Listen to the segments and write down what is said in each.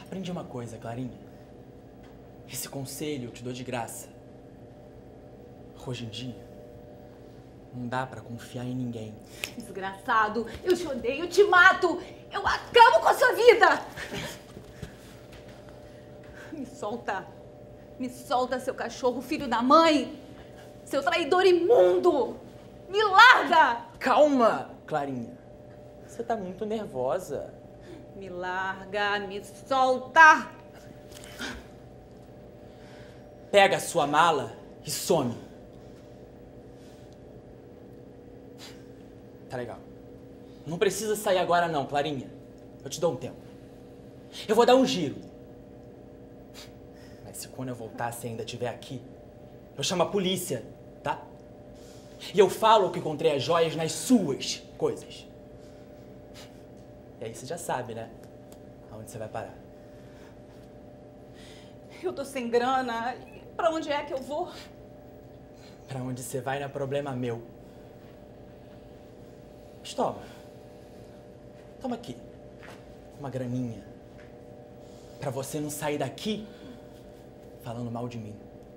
Aprendi uma coisa, Clarinha. Esse conselho eu te dou de graça. Hoje em dia, não dá pra confiar em ninguém. Desgraçado, eu te odeio, eu te mato, eu acabo com a sua vida! Me solta, seu cachorro, filho da mãe! Seu traidor imundo! Me larga! Calma, Clarinha. Você tá muito nervosa. Me larga, me solta! Pega a sua mala e some. Tá legal. Não precisa sair agora não, Clarinha. Eu te dou um tempo. Eu vou dar um giro. Mas se quando eu voltar, você ainda estiver aqui, eu chamo a polícia, tá? E eu falo que encontrei as joias nas suas coisas. E aí você já sabe, né? Aonde você vai parar. Eu tô sem grana. Pra onde é que eu vou? Pra onde você vai não é problema meu. Mas toma. Toma aqui. Uma graninha. Pra você não sair daqui falando mal de mim.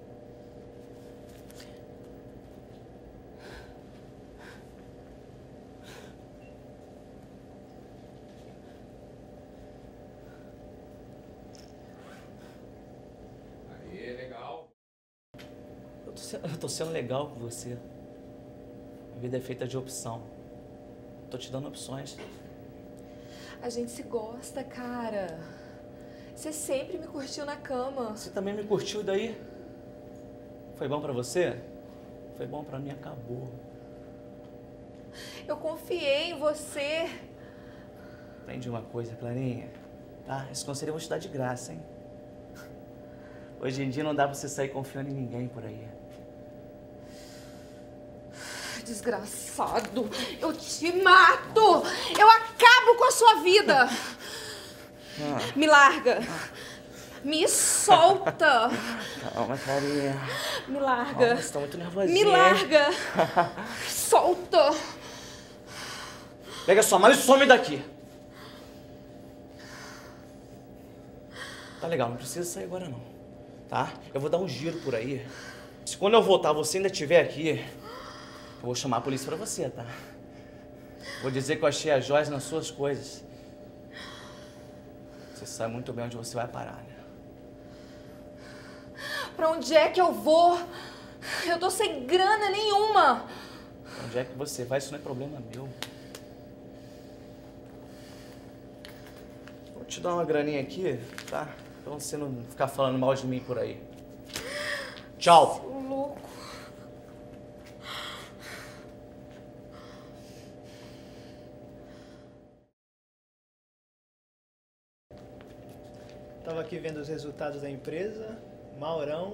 Aí, legal. Eu tô sendo legal com você. A vida é feita de opção. Tô te dando opções. A gente se gosta, cara. Você sempre me curtiu na cama. Você também me curtiu daí? Foi bom pra você? Foi bom pra mim, acabou. Eu confiei em você. Aprende uma coisa, Clarinha. Tá? Esse conselho eu vou te dar de graça, hein? Hoje em dia não dá pra você sair confiando em ninguém por aí. Desgraçado. Eu te mato. Eu acabo com a sua vida. Me larga. Me solta. Calma, Clarinha. Me larga. Calma, você tá muito nervosinha. Me larga. Solta. Pega sua mala e some daqui. Tá legal, não precisa sair agora não. Tá? Eu vou dar um giro por aí. Se quando eu voltar você ainda estiver aqui, eu vou chamar a polícia pra você, tá? Vou dizer que eu achei as joias nas suas coisas. Você sabe muito bem onde você vai parar, né? Pra onde é que eu vou? Eu tô sem grana nenhuma. Onde é que você vai? Isso não é problema meu. Vou te dar uma graninha aqui, tá? Pra você não ficar falando mal de mim por aí. Tchau! Seu louco. Tava aqui vendo os resultados da empresa. Maurão.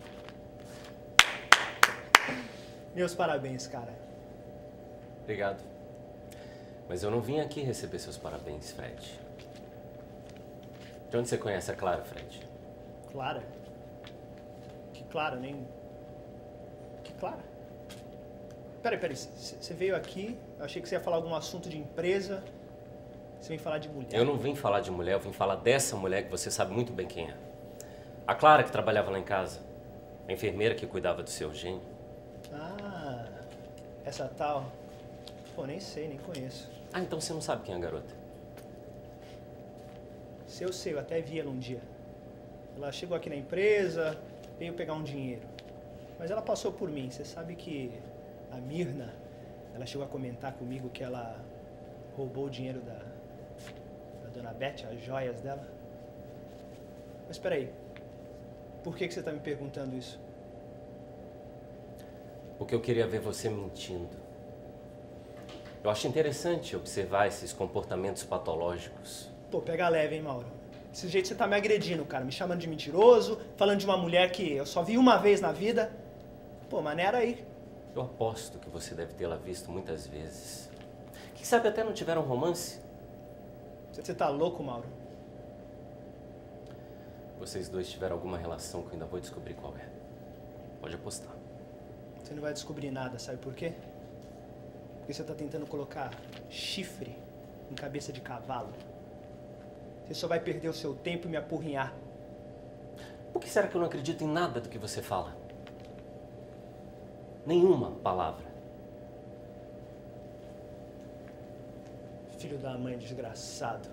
Meus parabéns, cara. Obrigado. Mas eu não vim aqui receber seus parabéns, Fred. De onde você conhece a Clara, Fred? Clara? Que Clara? Nem... Que Clara? Peraí. Você veio aqui, eu achei que você ia falar algum assunto de empresa. Você vem falar de mulher. Eu não vim falar de mulher, eu vim falar dessa mulher que você sabe muito bem quem é. A Clara que trabalhava lá em casa. A enfermeira que cuidava do seu Eugênio. Ah, essa tal... Pô, nem sei, nem conheço. Ah, então você não sabe quem é a garota. Se eu sei, eu até vi ela um dia. Ela chegou aqui na empresa, veio pegar um dinheiro. Mas ela passou por mim. Você sabe que a Mirna, ela chegou a comentar comigo que ela roubou o dinheiro da Dona Beth, as joias dela. Mas espera aí. Por que você está me perguntando isso? Porque eu queria ver você mentindo. Eu acho interessante observar esses comportamentos patológicos. Pô, pega leve, hein, Mauro? Desse jeito você tá me agredindo, cara. Me chamando de mentiroso, falando de uma mulher que eu só vi uma vez na vida. Pô, maneira aí. Eu aposto que você deve tê-la visto muitas vezes. Quem sabe até não tiveram romance? Você tá louco, Mauro? Vocês dois tiveram alguma relação que eu ainda vou descobrir qual é. Pode apostar. Você não vai descobrir nada, sabe por quê? Porque você tá tentando colocar chifre em cabeça de cavalo. Você só vai perder o seu tempo e me apurrinhar. Por que será que eu não acredito em nada do que você fala? Nenhuma palavra. Filho da mãe desgraçado.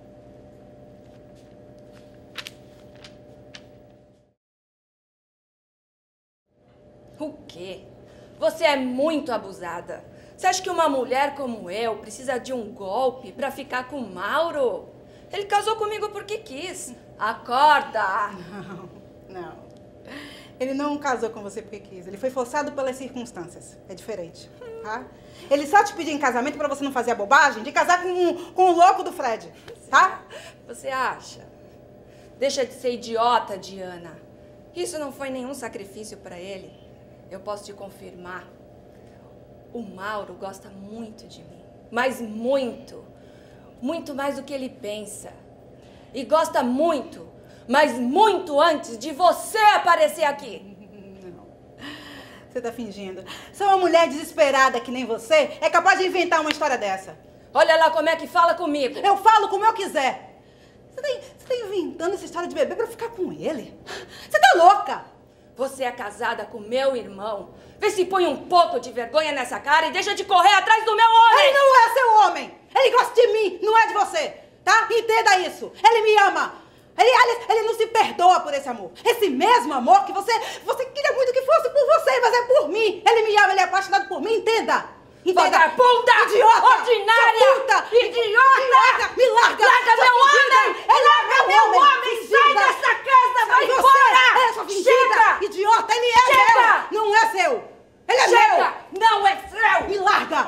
O quê? Você é muito abusada. Você acha que uma mulher como eu precisa de um golpe pra ficar com o Mauro? Ele casou comigo porque quis. Acorda! Não. Ele não casou com você porque quis. Ele foi forçado pelas circunstâncias. É diferente, tá? Ele só te pediu em casamento pra você não fazer a bobagem de casar com o louco do Fred, tá? Você acha? Deixa de ser idiota, Diana. Isso não foi nenhum sacrifício pra ele. Eu posso te confirmar. O Mauro gosta muito de mim. Mas muito. Muito mais do que ele pensa. E gosta muito, mas muito antes de você aparecer aqui. Não. Você tá fingindo. Se uma mulher desesperada que nem você é capaz de inventar uma história dessa. Olha lá como é que fala comigo. Eu falo como eu quiser. Você tá inventando essa história de bebê pra ficar com ele? Você tá louca? Você é casada com meu irmão. Vê se põe um pouco de vergonha nessa cara e deixa de correr atrás do meu homem. Ele não é seu homem. Ele gosta de mim, não é de você. Tá? Entenda isso. Ele me ama. Ele não se perdoa por esse amor. Esse mesmo amor que você queria muito que fosse por você, mas é por mim. Ele me ama, ele é apaixonado por mim, entenda. Vagabunda! Idiota! Ordinária! Puta! Idiota! Me larga! Larga meu homem! Ele é meu homem! Sai dessa casa! Vai você embora! É sua fingida! Idiota! Ele é Chega! meu! Não é seu! Ele é Chega! Não é seu! meu! Me larga!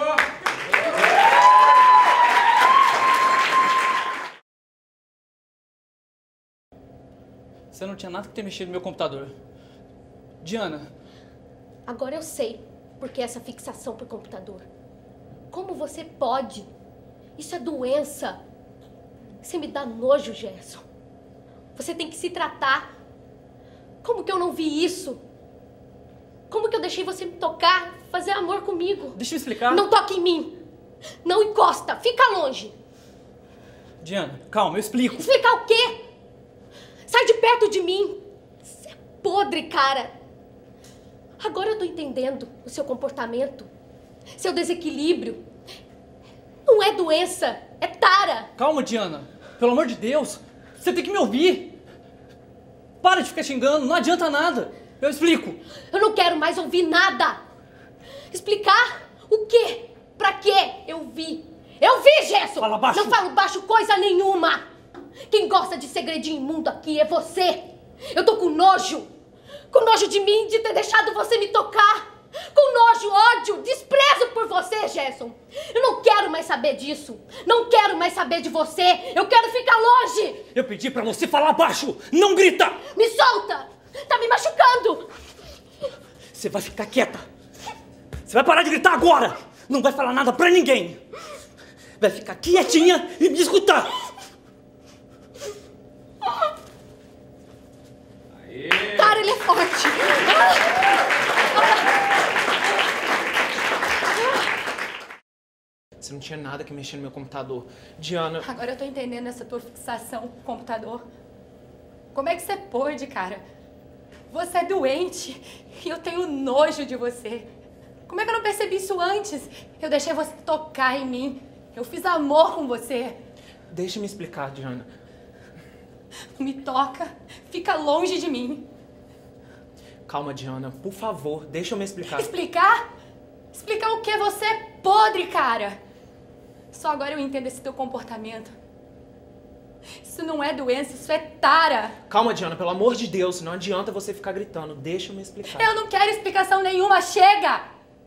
Você não tinha nada que ter mexido no meu computador. Diana. Agora eu sei por que essa fixação por computador. Como você pode? Isso é doença. Você me dá nojo, Gerson. Você tem que se tratar. Como que eu não vi isso? Como que eu deixei você me tocar, fazer amor comigo? Deixa eu explicar. Não toque em mim. Não encosta. Fica longe. Diana, calma, eu explico. Explicar o quê? Sai de perto de mim. Você é podre, cara. Agora eu tô entendendo o seu comportamento, seu desequilíbrio. Não é doença, é tara. Calma, Diana. Pelo amor de Deus, você tem que me ouvir. Para de ficar xingando, não adianta nada. Eu explico. Eu não quero mais ouvir nada. Explicar o quê? Pra quê? Eu vi, Gerson. Fala baixo. Não falo baixo coisa nenhuma. Quem gosta de segredinho imundo aqui é você. Eu tô com nojo. Com nojo de mim, de ter deixado você me tocar. Com nojo, ódio, desprezo por você, Gerson. Eu não quero mais saber disso. Não quero mais saber de você. Eu quero ficar longe. Eu pedi pra você falar baixo, não grita. Me solta. Tá me machucando. Você vai ficar quieta. Você vai parar de gritar agora. Não vai falar nada pra ninguém. Vai ficar quietinha e me escutar. Cara, ele é forte. Você não tinha nada que mexer no meu computador. Diana... Agora eu tô entendendo essa tua fixação com o computador. Como é que você pôde, cara? Você é doente e eu tenho nojo de você. Como é que eu não percebi isso antes? Eu deixei você tocar em mim. Eu fiz amor com você. Deixa eu me explicar, Diana. Me toca. Fica longe de mim. Calma, Diana. Por favor, deixa eu me explicar. Explicar? Explicar o quê? Você é podre, cara. Só agora eu entendo esse teu comportamento. Isso não é doença, isso é tara. Calma, Diana. Pelo amor de Deus, não adianta você ficar gritando. Deixa eu me explicar. Eu não quero explicação nenhuma. Chega!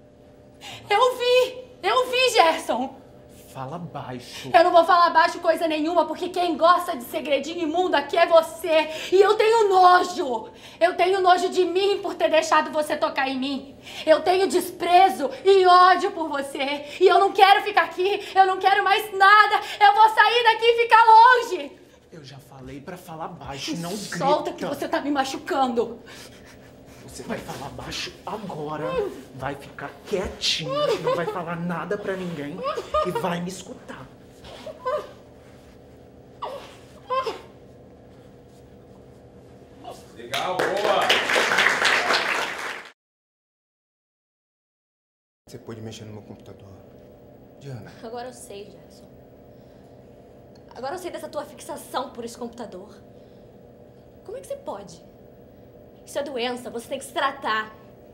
Eu vi, Gerson. Fala baixo. Eu não vou falar baixo coisa nenhuma, porque quem gosta de segredinho imundo aqui é você. E eu tenho nojo. Eu tenho nojo de mim por ter deixado você tocar em mim. Eu tenho desprezo e ódio por você. E eu não quero ficar aqui. Eu não quero mais nada. Eu vou sair daqui e ficar longe. Eu já falei pra falar baixo, não grita. Solta que você tá me machucando. Você vai falar baixo agora, vai ficar quietinho, não vai falar nada pra ninguém e vai me escutar. Você pôde mexer no meu computador. Diana. Agora eu sei, Gerson. Agora eu sei dessa tua fixação por esse computador. Como é que você pode? Isso é doença, você tem que se tratar.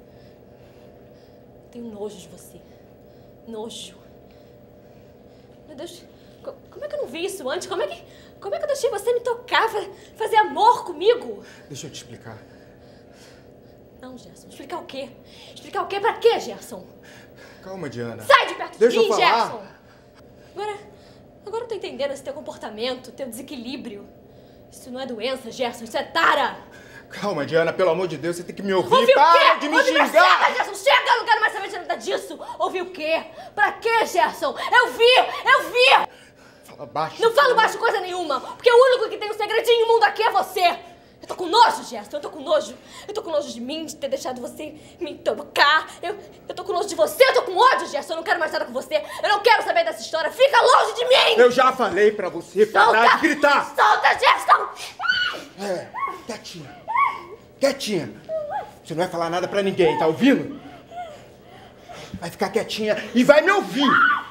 Tenho nojo de você. Nojo. Meu Deus, como é que eu não vi isso antes? Como é que eu deixei você me tocar, fazer amor comigo? Deixa eu te explicar. Não, Gerson. Explicar o quê? Explicar o quê? Pra quê, Gerson? Calma, Diana. Sai de perto Deixa de mim, eu falar. Gerson! Agora eu tô entendendo esse teu comportamento, teu desequilíbrio. Isso não é doença, Gerson, isso é tara! Calma, Diana, pelo amor de Deus, você tem que me ouvir. Ouvir Para o quê? de me Ouvir xingar! Chega, Gerson, chega! Eu não quero mais saber de nada disso! Ouvir o quê? Pra quê, Gerson? Eu vi! Fala baixo. Não falo baixo coisa nenhuma, porque o único que tem um segredinho imundo aqui é você! Eu tô com nojo, Gerson, eu tô com nojo. Eu tô com nojo de mim, de ter deixado você me tocar. Eu tô com nojo de você, eu tô com ódio, Gerson. Eu não quero mais nada com você. Eu não quero saber dessa história. Fica longe de mim! Eu já falei pra você parar de gritar! Solta, Gerson! Quietinha. Quietinha. Você não vai falar nada pra ninguém, tá ouvindo? Vai ficar quietinha e vai me ouvir!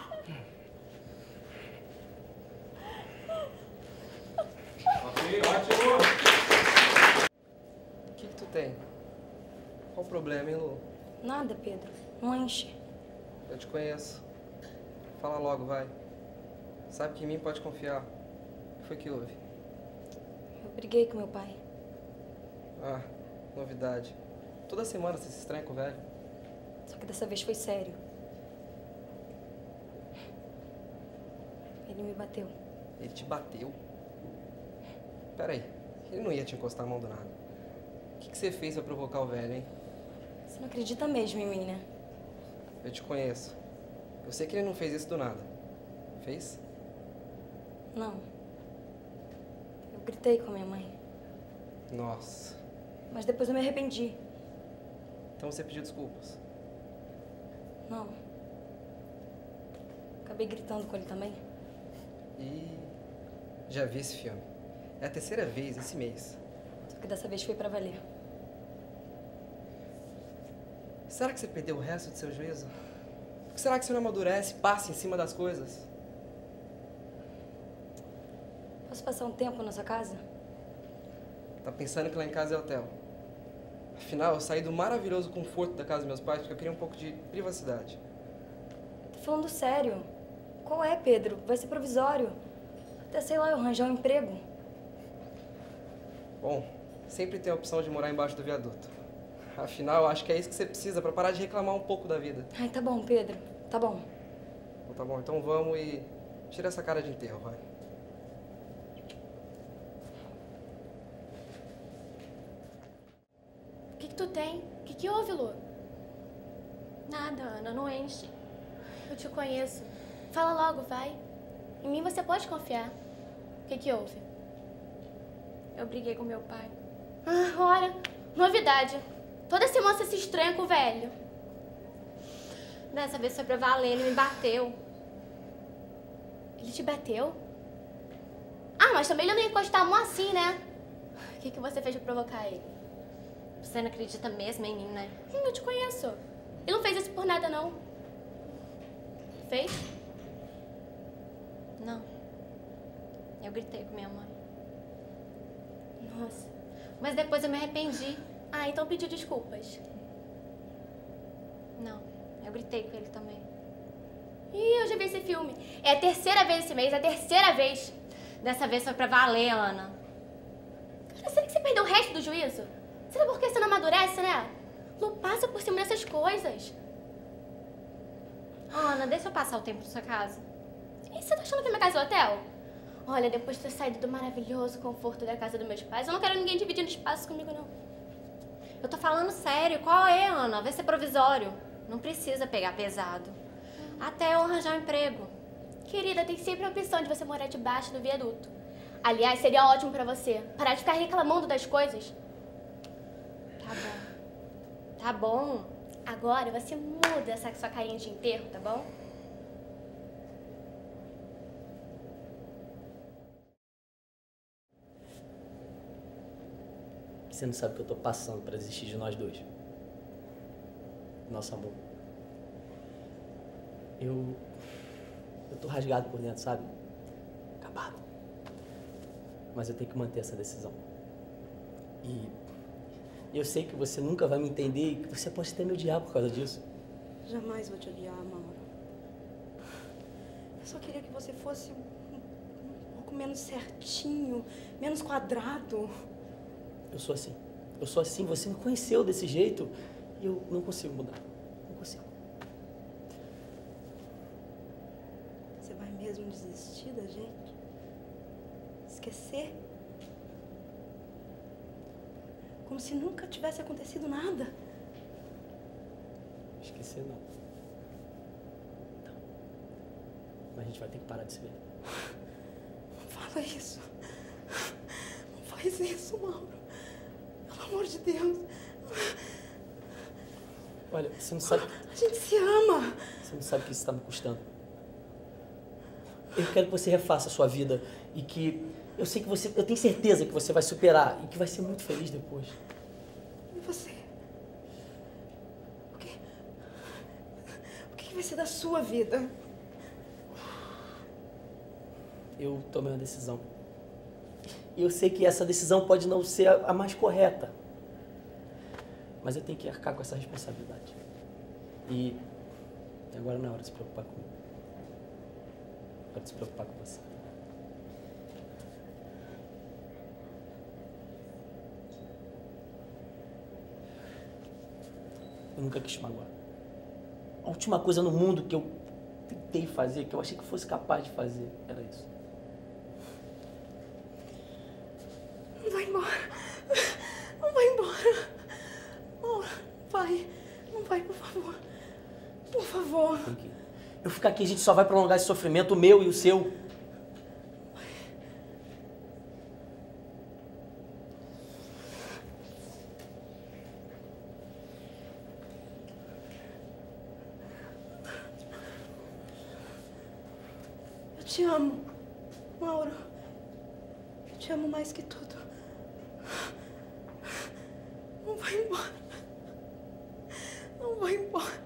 Ok, ótimo! O que tu tem? Qual o problema, hein, Lu? Nada, Pedro. Não enche. Eu te conheço. Fala logo, vai. Sabe que em mim pode confiar. O que foi que houve? Eu briguei com meu pai. Ah, novidade. Toda semana você se estranha com o velho. Só que dessa vez foi sério. Ele me bateu. Ele te bateu? Peraí, ele não ia te encostar a mão do nada. O que você fez pra provocar o velho, hein? Você não acredita mesmo em mim, né? Eu te conheço. Eu sei que ele não fez isso do nada. Fez? Não. Eu gritei com a minha mãe. Nossa. Mas depois eu me arrependi. Então você pediu desculpas? Não. Acabei gritando com ele também. E já vi esse filme. É a terceira vez esse mês. Só que dessa vez foi pra valer. Será que você perdeu o resto do seu juízo? Por que será que você não amadurece e passa em cima das coisas? Posso passar um tempo na sua casa? Tá pensando que lá em casa é hotel. Afinal, eu saí do maravilhoso conforto da casa dos meus pais porque eu queria um pouco de privacidade. Tô falando sério. Qual é, Pedro? Vai ser provisório. Até, sei lá, eu arranjar um emprego. Bom, sempre tem a opção de morar embaixo do viaduto. Afinal, acho que é isso que você precisa pra parar de reclamar um pouco da vida. Ai, tá bom, Pedro. Tá bom. Tá bom, então vamos e tira essa cara de enterro, vai. O que tu tem? O que houve, Lu? Nada, Ana, não enche. Eu te conheço. Fala logo, vai. Em mim você pode confiar. O que houve? Eu briguei com meu pai. Ah, ora, novidade. Toda semana você se estranha com o velho. Dessa vez foi pra valer, ele me bateu. Ele te bateu? Ah, mas também ele não ia encostar a mão assim, né? O que você fez pra provocar ele? Você não acredita mesmo em mim, né? Eu te conheço. Ele não fez isso por nada, não. Fez? Não. Eu gritei com minha mãe. Nossa. Mas depois eu me arrependi. Ah, então pediu desculpas. Não, eu gritei com ele também. Ih, eu já vi esse filme. É a terceira vez esse mês, é a terceira vez. Dessa vez foi pra valer, Ana. Cara, será que você perdeu o resto do juízo? Será porque você não amadurece, né? Não passa por cima dessas coisas. Ana, deixa eu passar o tempo na sua casa. E você tá achando que minha casa é hotel? Olha, depois de ter saído do maravilhoso conforto da casa dos meus pais, eu não quero ninguém dividindo espaço comigo, não. Eu tô falando sério. Qual é, Ana? Vai ser provisório. Não precisa pegar pesado. Até eu arranjar um emprego. Querida, tem sempre a opção de você morar debaixo do viaduto. Aliás, seria ótimo pra você. Parar de ficar reclamando das coisas. Tá bom. Tá bom. Agora você muda essa sua carinha de enterro, tá bom? Você não sabe o que eu tô passando pra desistir de nós dois. Nosso amor. Eu tô rasgado por dentro, sabe? Acabado. Mas eu tenho que manter essa decisão. E eu sei que você nunca vai me entender e que você pode até me odiar por causa disso. Jamais vou te odiar, Mauro. Eu só queria que você fosse um pouco menos certinho, menos quadrado. Eu sou assim. Eu sou assim. Você me conheceu desse jeito e eu não consigo mudar. Não consigo. Você vai mesmo desistir da gente? Esquecer? Como se nunca tivesse acontecido nada. Esquecer não. Não. Mas a gente vai ter que parar de se ver. Não fala isso. Não faz isso, Mauro. Pelo amor de Deus. Olha, você não sabe... A gente se ama. Você não sabe o que isso está me custando. Eu quero que você refaça a sua vida e que... Eu sei que você... Eu tenho certeza que você vai superar e que vai ser muito feliz depois. E você? O que vai ser da sua vida? Eu tomei uma decisão. E eu sei que essa decisão pode não ser a mais correta. Mas eu tenho que arcar com essa responsabilidade. E agora não é hora de se preocupar comigo. É hora de se preocupar com você. Eu nunca quis te magoar. A última coisa no mundo que eu tentei fazer, que eu achei que fosse capaz de fazer, era isso. Não vai embora. Não vai embora. Mauro, vai. Não vai, por favor. Por favor. Tem que ir. Eu ficar aqui, a gente só vai prolongar esse sofrimento, o meu e o seu. Eu te amo, Mauro. Eu te amo mais que tudo. Não vai embora. Não vai embora.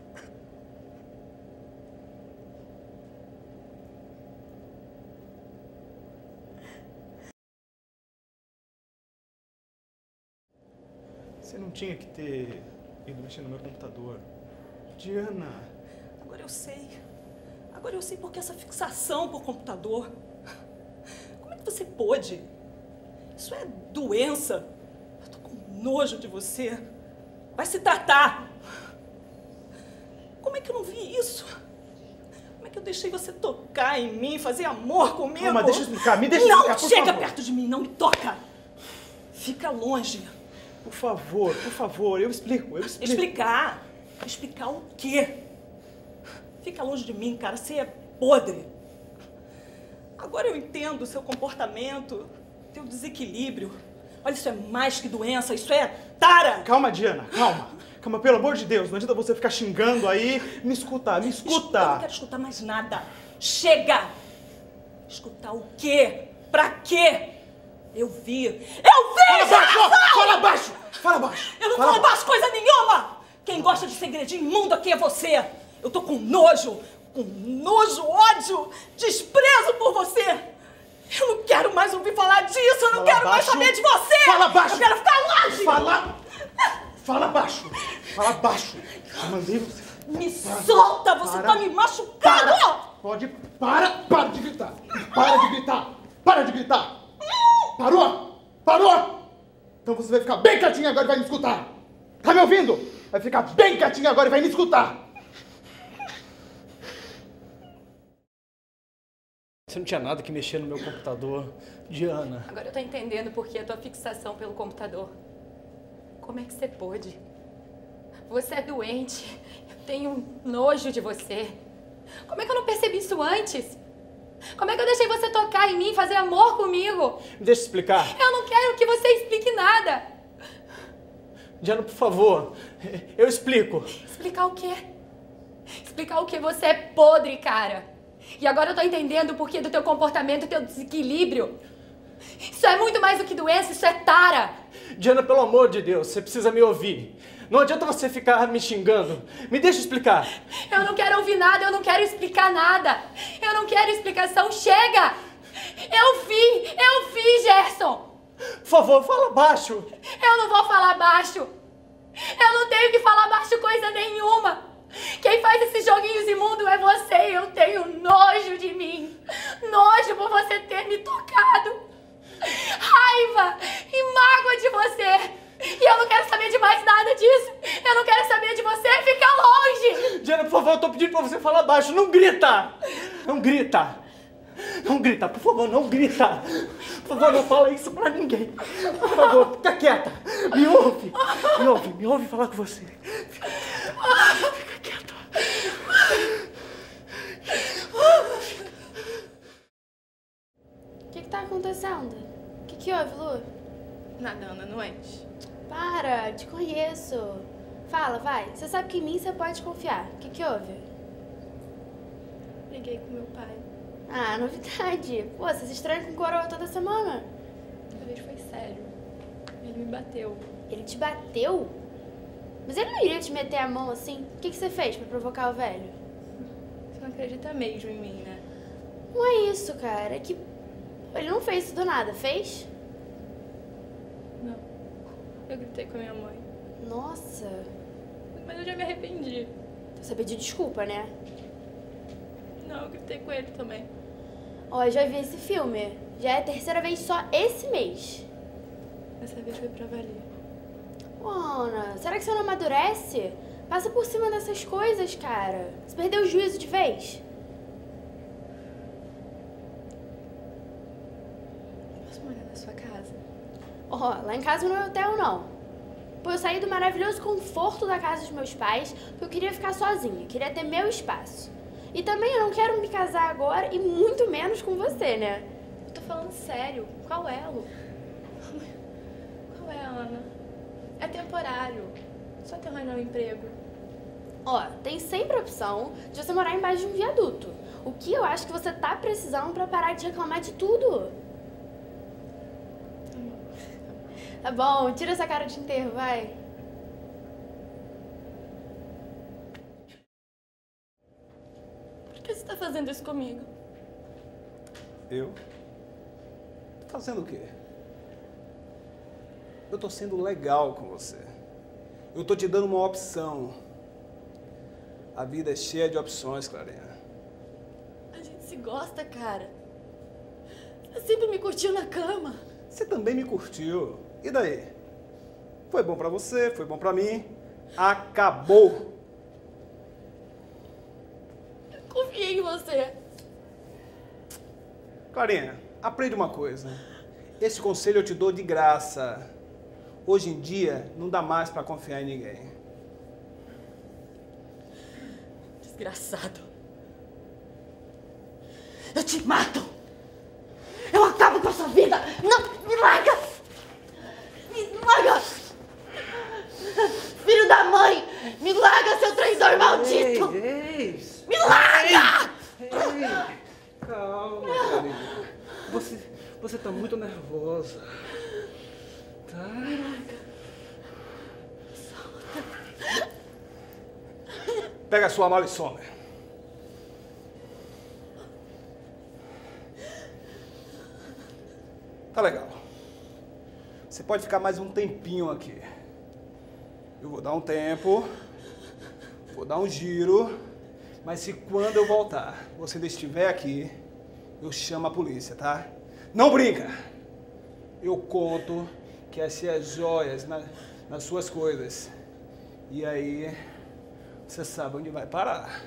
Você não tinha que ter ido mexer no meu computador. Diana. Agora eu sei. Agora eu sei porque essa fixação por computador. Como é que você pôde? Isso é doença. Eu tô com nojo de você. Vai se tratar. Como é que eu não vi isso? Como é que eu deixei você tocar em mim, fazer amor comigo? Calma, deixa eu explicar. Me deixa explicar, por Não chega favor. perto de mim, não me toca. Fica longe. Por favor, eu explico. Explicar? Explicar o quê? Fica longe de mim, cara. Você é podre. Agora eu entendo o seu comportamento, teu desequilíbrio. Olha, isso é mais que doença, isso é tara. Calma, Diana, calma. Calma, pelo amor de Deus, não adianta você ficar xingando aí. Me escuta. Eu não quero escutar mais nada. Chega! Escutar o quê? Pra quê? Eu vi! Fala baixo! Eu não falo baixo coisa nenhuma! Quem gosta de segredinho imundo aqui é você! Eu tô com nojo, ódio, desprezo por você! Eu não quero mais ouvir falar disso, eu não quero mais saber de você! Fala baixo! Eu quero ficar longe! Fala baixo! Fala baixo! Eu mandei você... Me solta, você tá me machucando! Para de gritar! Para de gritar! Parou! Então você vai ficar bem quietinho agora e vai me escutar! Tá me ouvindo? Vai ficar bem quietinho agora e vai me escutar! Você não tinha nada que mexer no meu computador, Diana. Agora eu tô entendendo por que a tua fixação pelo computador. Como é que você pôde? Você é doente. Eu tenho nojo de você. Como é que eu não percebi isso antes? Como é que eu deixei você tocar em mim, fazer amor comigo? Me deixa explicar. Eu não quero que você explique nada. Diana, por favor, eu explico. Explicar o quê? Explicar o quê? Você é podre, cara. E agora eu tô entendendo o porquê do teu comportamento, do teu desequilíbrio. Isso é muito mais do que doença, isso é tara. Diana, pelo amor de Deus, você precisa me ouvir. Não adianta você ficar me xingando. Me deixa explicar. Eu não quero ouvir nada, eu não quero explicar nada. Eu não quero explicação, chega! Eu fiz, Gerson! Por favor, fala baixo. Eu não vou falar baixo. Eu não tenho que falar baixo coisa nenhuma. Quem faz esses joguinhos imundos é você e eu tenho nojo de mim. Nojo por você ter me tocado. Raiva e mágoa de você. E eu não quero saber de mais nada disso. Eu não quero saber de você. Fica longe. Diana, por favor, eu tô pedindo pra você falar baixo. Não grita. Não grita. Não grita, por favor, não grita. Por favor, não fala isso pra ninguém. Por favor, fica quieta. Me ouve falar com você. Fica quieta. O que tá acontecendo? O que houve, Lu? Nada, Ana, não enche. Para, te conheço. Fala, vai. Você sabe que em mim você pode confiar. O que houve? Briguei com meu pai. Ah, novidade. Pô, você se estranha com coroa toda semana. Dessa vez foi sério. Ele me bateu. Ele te bateu? Mas ele não iria te meter a mão assim? O que você fez pra provocar o velho? Você não acredita mesmo em mim, né? Não é isso, cara. É que ele não fez isso do nada, fez? Não. Eu gritei com a minha mãe. Nossa. Mas eu já me arrependi. Você pediu desculpa, né? Não, eu gritei com ele também. Ó, eu já vi esse filme. Já é a terceira vez só esse mês. Dessa vez foi pra valer. Ô, Ana, será que você não amadurece? Passa por cima dessas coisas, cara. Você perdeu o juízo de vez? Posso morar na sua casa? Ó, lá em casa não é hotel, não. Pô, eu saí do maravilhoso conforto da casa dos meus pais porque eu queria ficar sozinha, queria ter meu espaço. E também eu não quero me casar agora e muito menos com você, né? Eu tô falando sério. Qual é, Lu? Qual é, Ana? É temporário. Só te arranjar um emprego. Ó, tem sempre a opção de você morar embaixo de um viaduto. O que eu acho que você tá precisando pra parar de reclamar de tudo. Tá bom, tira essa cara de enterro, vai. Por que você tá fazendo isso comigo? Eu? Fazendo o quê? Eu tô sendo legal com você. Eu tô te dando uma opção. A vida é cheia de opções, Clarinha. A gente se gosta, cara. Você sempre me curtiu na cama. Você também me curtiu. E daí? Foi bom pra você, foi bom pra mim. Acabou. Eu confiei em você. Clarinha, aprende uma coisa. Esse conselho eu te dou de graça. Hoje em dia, não dá mais pra confiar em ninguém. Desgraçado. Eu te mato. Eu acabo com a sua vida. Não, me larga. Me larga. Filho da mãe. Me larga, seu traidor maldito. Ei. Me larga. Ei. Calma, Clarinha. Você tá muito nervosa. Tá? Pega a sua mala e some. Tá legal. Você pode ficar mais um tempinho aqui. Eu vou dar um tempo, vou dar um giro, mas se quando eu voltar, você ainda estiver aqui, eu chamo a polícia, tá? Não brinca! Eu conto que achei as joias nas suas coisas. E aí, você sabe onde vai parar.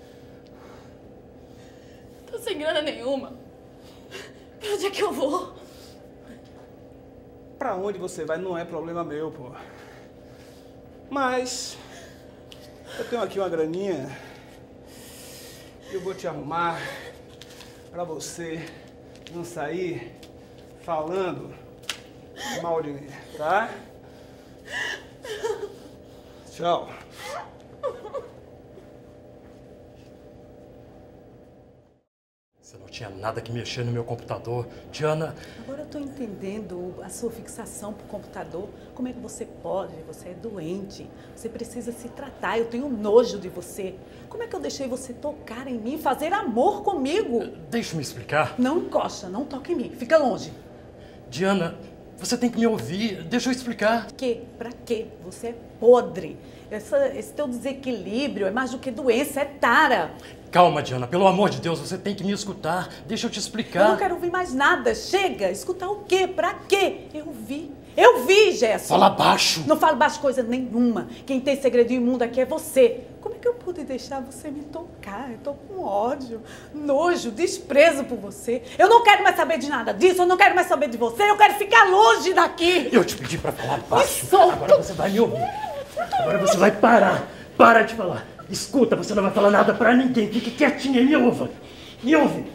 Tô sem grana nenhuma. Pra onde é que eu vou? Pra onde você vai não é problema meu, pô. Mas eu tenho aqui uma graninha que eu vou te arrumar pra você não sair falando mal de mim, tá? Tchau. Você não tinha nada que mexer no meu computador. Diana... Agora eu tô entendendo a sua fixação pro computador. Como é que você pode? Você é doente. Você precisa se tratar. Eu tenho nojo de você. Como é que eu deixei você tocar em mim, fazer amor comigo? Deixa-me explicar. Não encosta, não toca em mim. Fica longe. Diana, você tem que me ouvir. Deixa eu explicar. Pra quê? Você é podre. Esse teu desequilíbrio é mais do que doença, é tara. Calma, Diana. Pelo amor de Deus, você tem que me escutar. Deixa eu te explicar. Eu não quero ouvir mais nada. Chega. Escutar o quê? Pra quê? Eu vi, Gerson. Fala baixo. Não falo baixo coisa nenhuma. Quem tem segredinho imundo aqui é você. Como é que eu pude deixar você me tocar? Eu tô com ódio, nojo, desprezo por você. Eu não quero mais saber de nada disso. Eu não quero mais saber de você. Eu quero ficar longe daqui. Eu te pedi pra falar baixo. Me solta. Agora você vai me ouvir. Agora você vai parar. Para de falar. Escuta, você não vai falar nada pra ninguém. Fique quietinha e me ouva. Me ouve.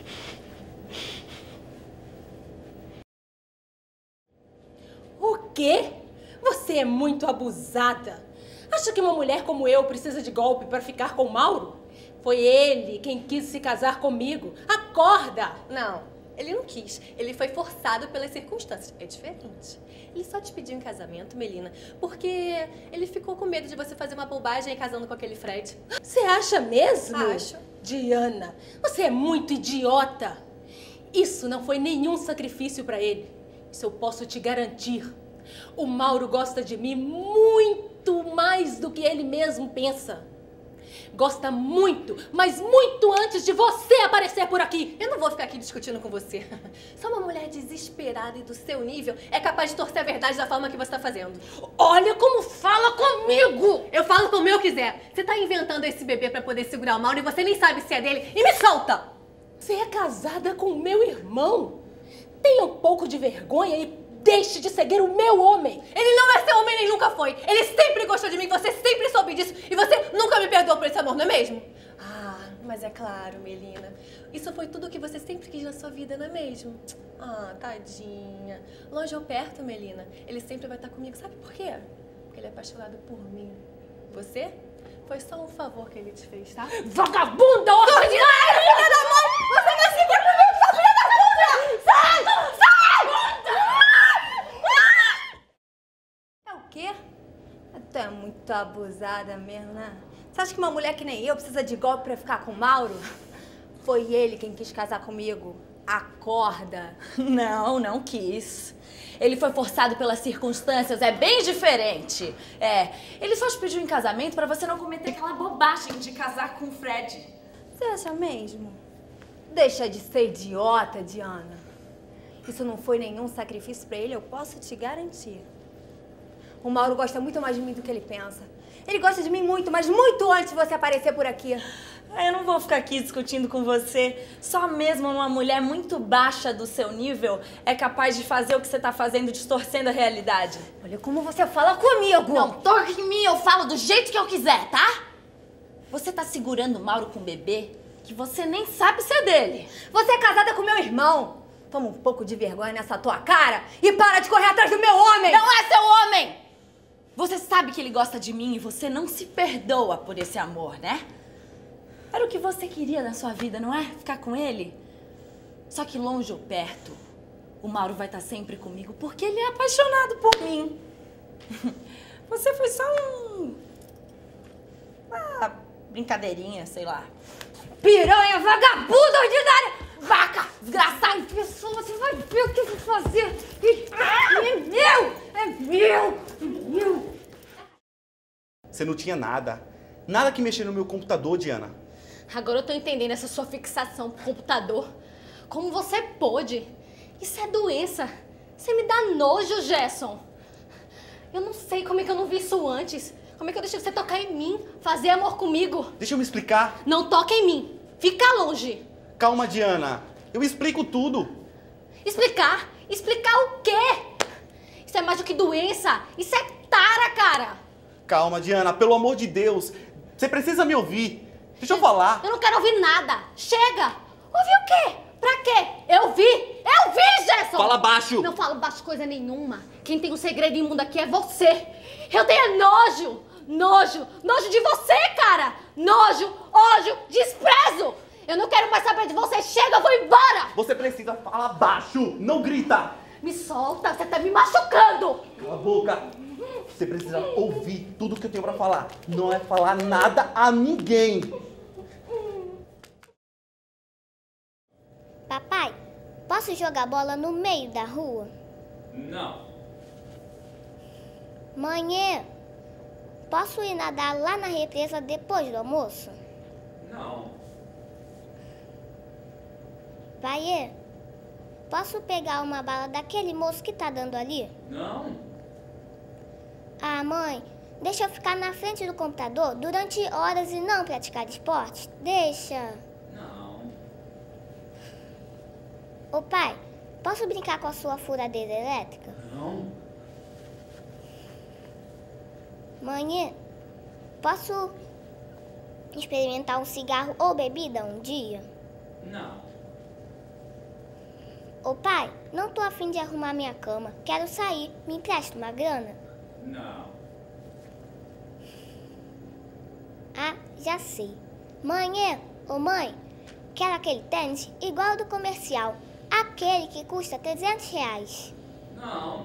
O quê? Você é muito abusada. Acha que uma mulher como eu precisa de golpe para ficar com o Mauro? Foi ele quem quis se casar comigo. Acorda! Não, ele não quis. Ele foi forçado pelas circunstâncias. É diferente. Ele só te pediu em casamento, Melina, porque ele ficou com medo de você fazer uma bobagem casando com aquele Fred. Você acha mesmo? Acho. Diana, você é muito idiota. Isso não foi nenhum sacrifício para ele. Isso eu posso te garantir. O Mauro gosta de mim muito mais do que ele mesmo pensa. Gosta muito, mas muito antes de você aparecer por aqui. Eu não vou ficar aqui discutindo com você. Só uma mulher desesperada e do seu nível é capaz de torcer a verdade da forma que você está fazendo. Olha como fala comigo! Eu falo como eu quiser. Você tá inventando esse bebê pra poder segurar o Mauro e você nem sabe se é dele. E me solta! Você é casada com o meu irmão? Tenha um pouco de vergonha e deixe de seguir o meu homem. Ele não é seu homem nem nunca foi. Ele sempre gostou de mim, você sempre soube disso. E você nunca me perdoou por esse amor, não é mesmo? Ah, mas é claro, Melina. Isso foi tudo o que você sempre quis na sua vida, não é mesmo? Ah, tadinha. Longe ou perto, Melina, ele sempre vai estar comigo. Sabe por quê? Porque ele é apaixonado por mim. Você? Foi só um favor que ele te fez, tá? Vagabunda! Ordinária! Filha da mãe! Você vai seguir comigo, sua filha da puta! Sai! Sai! É o quê? Tu é muito abusada mesmo, né? Você acha que uma mulher que nem eu precisa de golpe pra ficar com o Mauro? Foi ele quem quis casar comigo. Acorda! Não, não quis. Ele foi forçado pelas circunstâncias, é bem diferente. Ele só te pediu em casamento pra você não cometer aquela bobagem de casar com o Fred. Você acha mesmo? Deixa de ser idiota, Diana. Isso não foi nenhum sacrifício pra ele, eu posso te garantir. O Mauro gosta muito mais de mim do que ele pensa. Ele gosta de mim muito, mas muito antes de você aparecer por aqui. Eu não vou ficar aqui discutindo com você. Só mesmo uma mulher muito baixa do seu nível é capaz de fazer o que você tá fazendo, distorcendo a realidade. Olha como você fala comigo. Não toque em mim, eu falo do jeito que eu quiser, tá? Você tá segurando o Mauro com um bebê que você nem sabe se é dele. Você é casada com meu irmão. Toma um pouco de vergonha nessa tua cara e para de correr atrás do meu homem. Não é seu homem! Você sabe que ele gosta de mim e você não se perdoa por esse amor, né? Era o que você queria na sua vida, não é? Ficar com ele? Só que longe ou perto, o Mauro vai estar sempre comigo porque ele é apaixonado por mim. Você foi só uma brincadeirinha, sei lá. Piranha, vagabunda, ordinária! Vaca, desgraçada, pessoa, você vai ver o que eu vou fazer. É meu! É meu! É meu! Você não tinha nada. Nada que mexer no meu computador, Diana. Agora eu tô entendendo essa sua fixação pro computador. Como você pôde? Isso é doença. Você me dá nojo, Gerson. Eu não sei como é que eu não vi isso antes. Como é que eu deixei você tocar em mim, fazer amor comigo? Deixa eu me explicar. Não toca em mim. Fica longe. Calma, Diana. Eu explico tudo. Explicar? Explicar o quê? Isso é mais do que doença. Isso é tara, cara. Calma, Diana. Pelo amor de Deus. Você precisa me ouvir. Deixa eu falar. Eu não quero ouvir nada. Chega. Ouvir o quê? Pra quê? Eu vi, Gerson. Fala baixo. Não falo baixo coisa nenhuma. Quem tem um segredo imundo aqui é você. Eu tenho nojo. Nojo de você, cara. Nojo, ódio, desprezo. Eu não quero mais saber de você. chega, eu vou embora! Você precisa falar baixo, não grita! Me solta, você tá me machucando! Cala a boca! Você precisa ouvir tudo que eu tenho pra falar. Não é falar nada a ninguém. Papai, posso jogar bola no meio da rua? Não. Mãe, posso ir nadar lá na represa depois do almoço? Não. Pai, posso pegar uma bala daquele moço que tá dando ali? Não. Ah, mãe, deixa eu ficar na frente do computador durante horas e não praticar esporte? Deixa. Não. Ô pai, posso brincar com a sua furadeira elétrica? Não. Mãe, posso experimentar um cigarro ou bebida um dia? Não. Ô pai, não tô afim de arrumar minha cama. Quero sair. Me empresta uma grana? Não. Ah, já sei. Mãe, ô mãe, quero aquele tênis igual ao do comercial. Aquele que custa R$300. Não.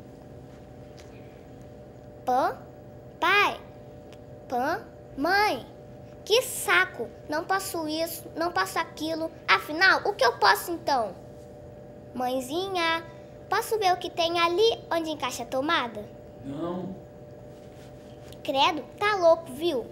Pã? Pai? Pã? Mãe? Que saco! Não posso isso, não posso aquilo. Afinal, o que eu posso então? Mãezinha, posso ver o que tem ali onde encaixa a tomada? Não. Credo, tá louco, viu?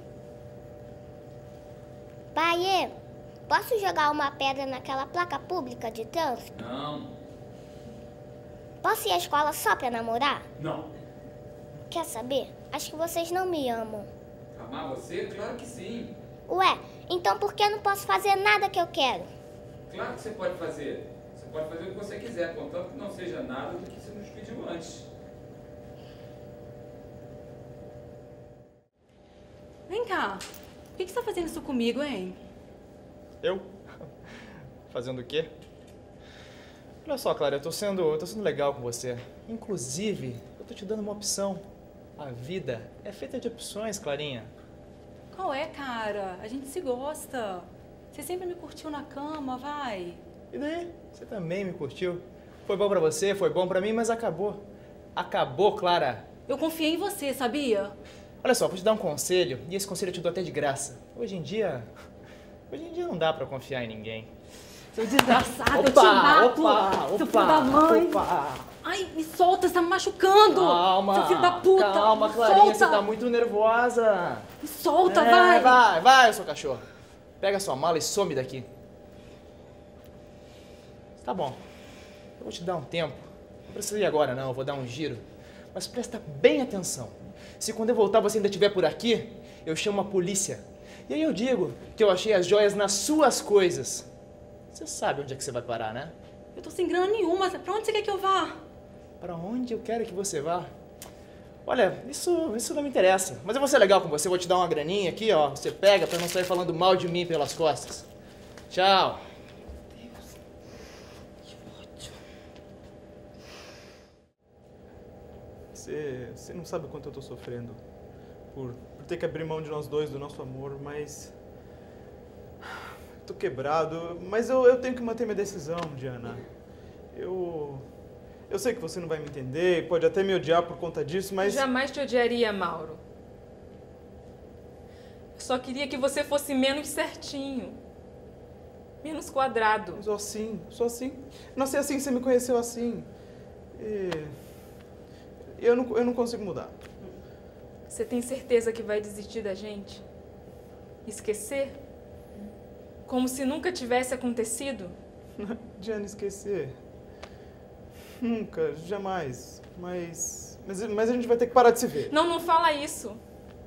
Pai, posso jogar uma pedra naquela placa pública de trânsito? Não. Posso ir à escola só pra namorar? Não. Quer saber? Acho que vocês não me amam. Amar você? Claro que sim. Ué, então por que eu não posso fazer nada que eu quero? Claro que você pode fazer. Você pode fazer o que você quiser, contanto que não seja nada do que você nos pediu antes. Vem cá. Por que você tá fazendo isso comigo, hein? Eu? Fazendo o quê? Olha só, Clara, eu tô sendo legal com você. Inclusive, eu tô te dando uma opção. A vida é feita de opções, Clarinha. Qual é, cara? A gente se gosta. Você sempre me curtiu na cama, vai. E daí? Você também me curtiu. Foi bom pra você, foi bom pra mim, mas acabou. Acabou, Clara. Eu confiei em você, sabia? Olha só, vou te dar um conselho, e esse conselho eu te dou até de graça. Hoje em dia não dá pra confiar em ninguém. Seu desgraçado, eu te mato! Seu filho da mãe! Ai, me solta, você tá me machucando! Calma! Seu filho da puta! Calma, me Clarinha, solta. você tá muito nervosa! Me solta, vai! Vai, seu cachorro! Pega sua mala e some daqui. Tá bom, eu vou te dar um tempo. Não precisa ir agora não, eu vou dar um giro. Mas presta bem atenção. Se quando eu voltar você ainda estiver por aqui, eu chamo a polícia. E aí eu digo que eu achei as joias nas suas coisas. Você sabe onde é que você vai parar, né? Eu tô sem grana nenhuma, pra onde você quer que eu vá? Pra onde eu quero que você vá? Olha, isso não me interessa. Mas eu vou ser legal com você, vou te dar uma graninha aqui, ó. Você pega pra não sair falando mal de mim pelas costas. Tchau. Você não sabe o quanto eu tô sofrendo por ter que abrir mão de nós dois, do nosso amor, mas... Tô quebrado, mas eu tenho que manter minha decisão, Diana. Eu sei que você não vai me entender, pode até me odiar por conta disso, mas... Jamais te odiaria, Mauro. Eu só queria que você fosse menos certinho. Menos quadrado. Sou assim. Nasci assim, você me conheceu assim. E... Eu não consigo mudar. Você tem certeza que vai desistir da gente? Esquecer? Como se nunca tivesse acontecido? Diana, esquecer. Nunca, jamais. Mas a gente vai ter que parar de se ver. Não fala isso.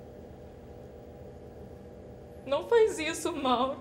Não faz isso, Mauro.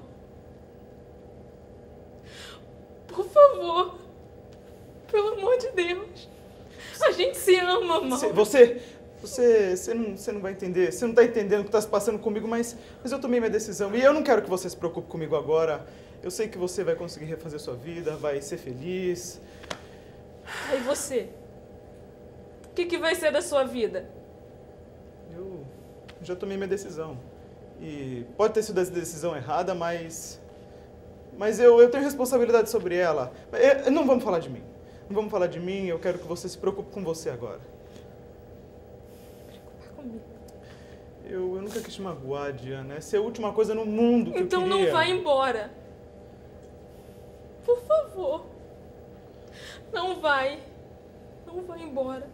Por favor. Pelo amor de Deus. A gente se ama, Mauro. Você não vai entender. Você não tá entendendo o que tá se passando comigo, mas eu tomei minha decisão. E eu não quero que você se preocupe comigo agora. Eu sei que você vai conseguir refazer sua vida, vai ser feliz. E você? O que vai ser da sua vida? Eu já tomei minha decisão. E pode ter sido a decisão errada, mas Mas eu tenho responsabilidade sobre ela. Não vamos falar de mim. Não vamos falar de mim, eu quero que você se preocupe com você agora. Preocupar comigo? Eu nunca quis te magoar, Diana. Essa é a última coisa no mundo que eu queria. Então não vai embora. Por favor. Não vai. Não vai embora.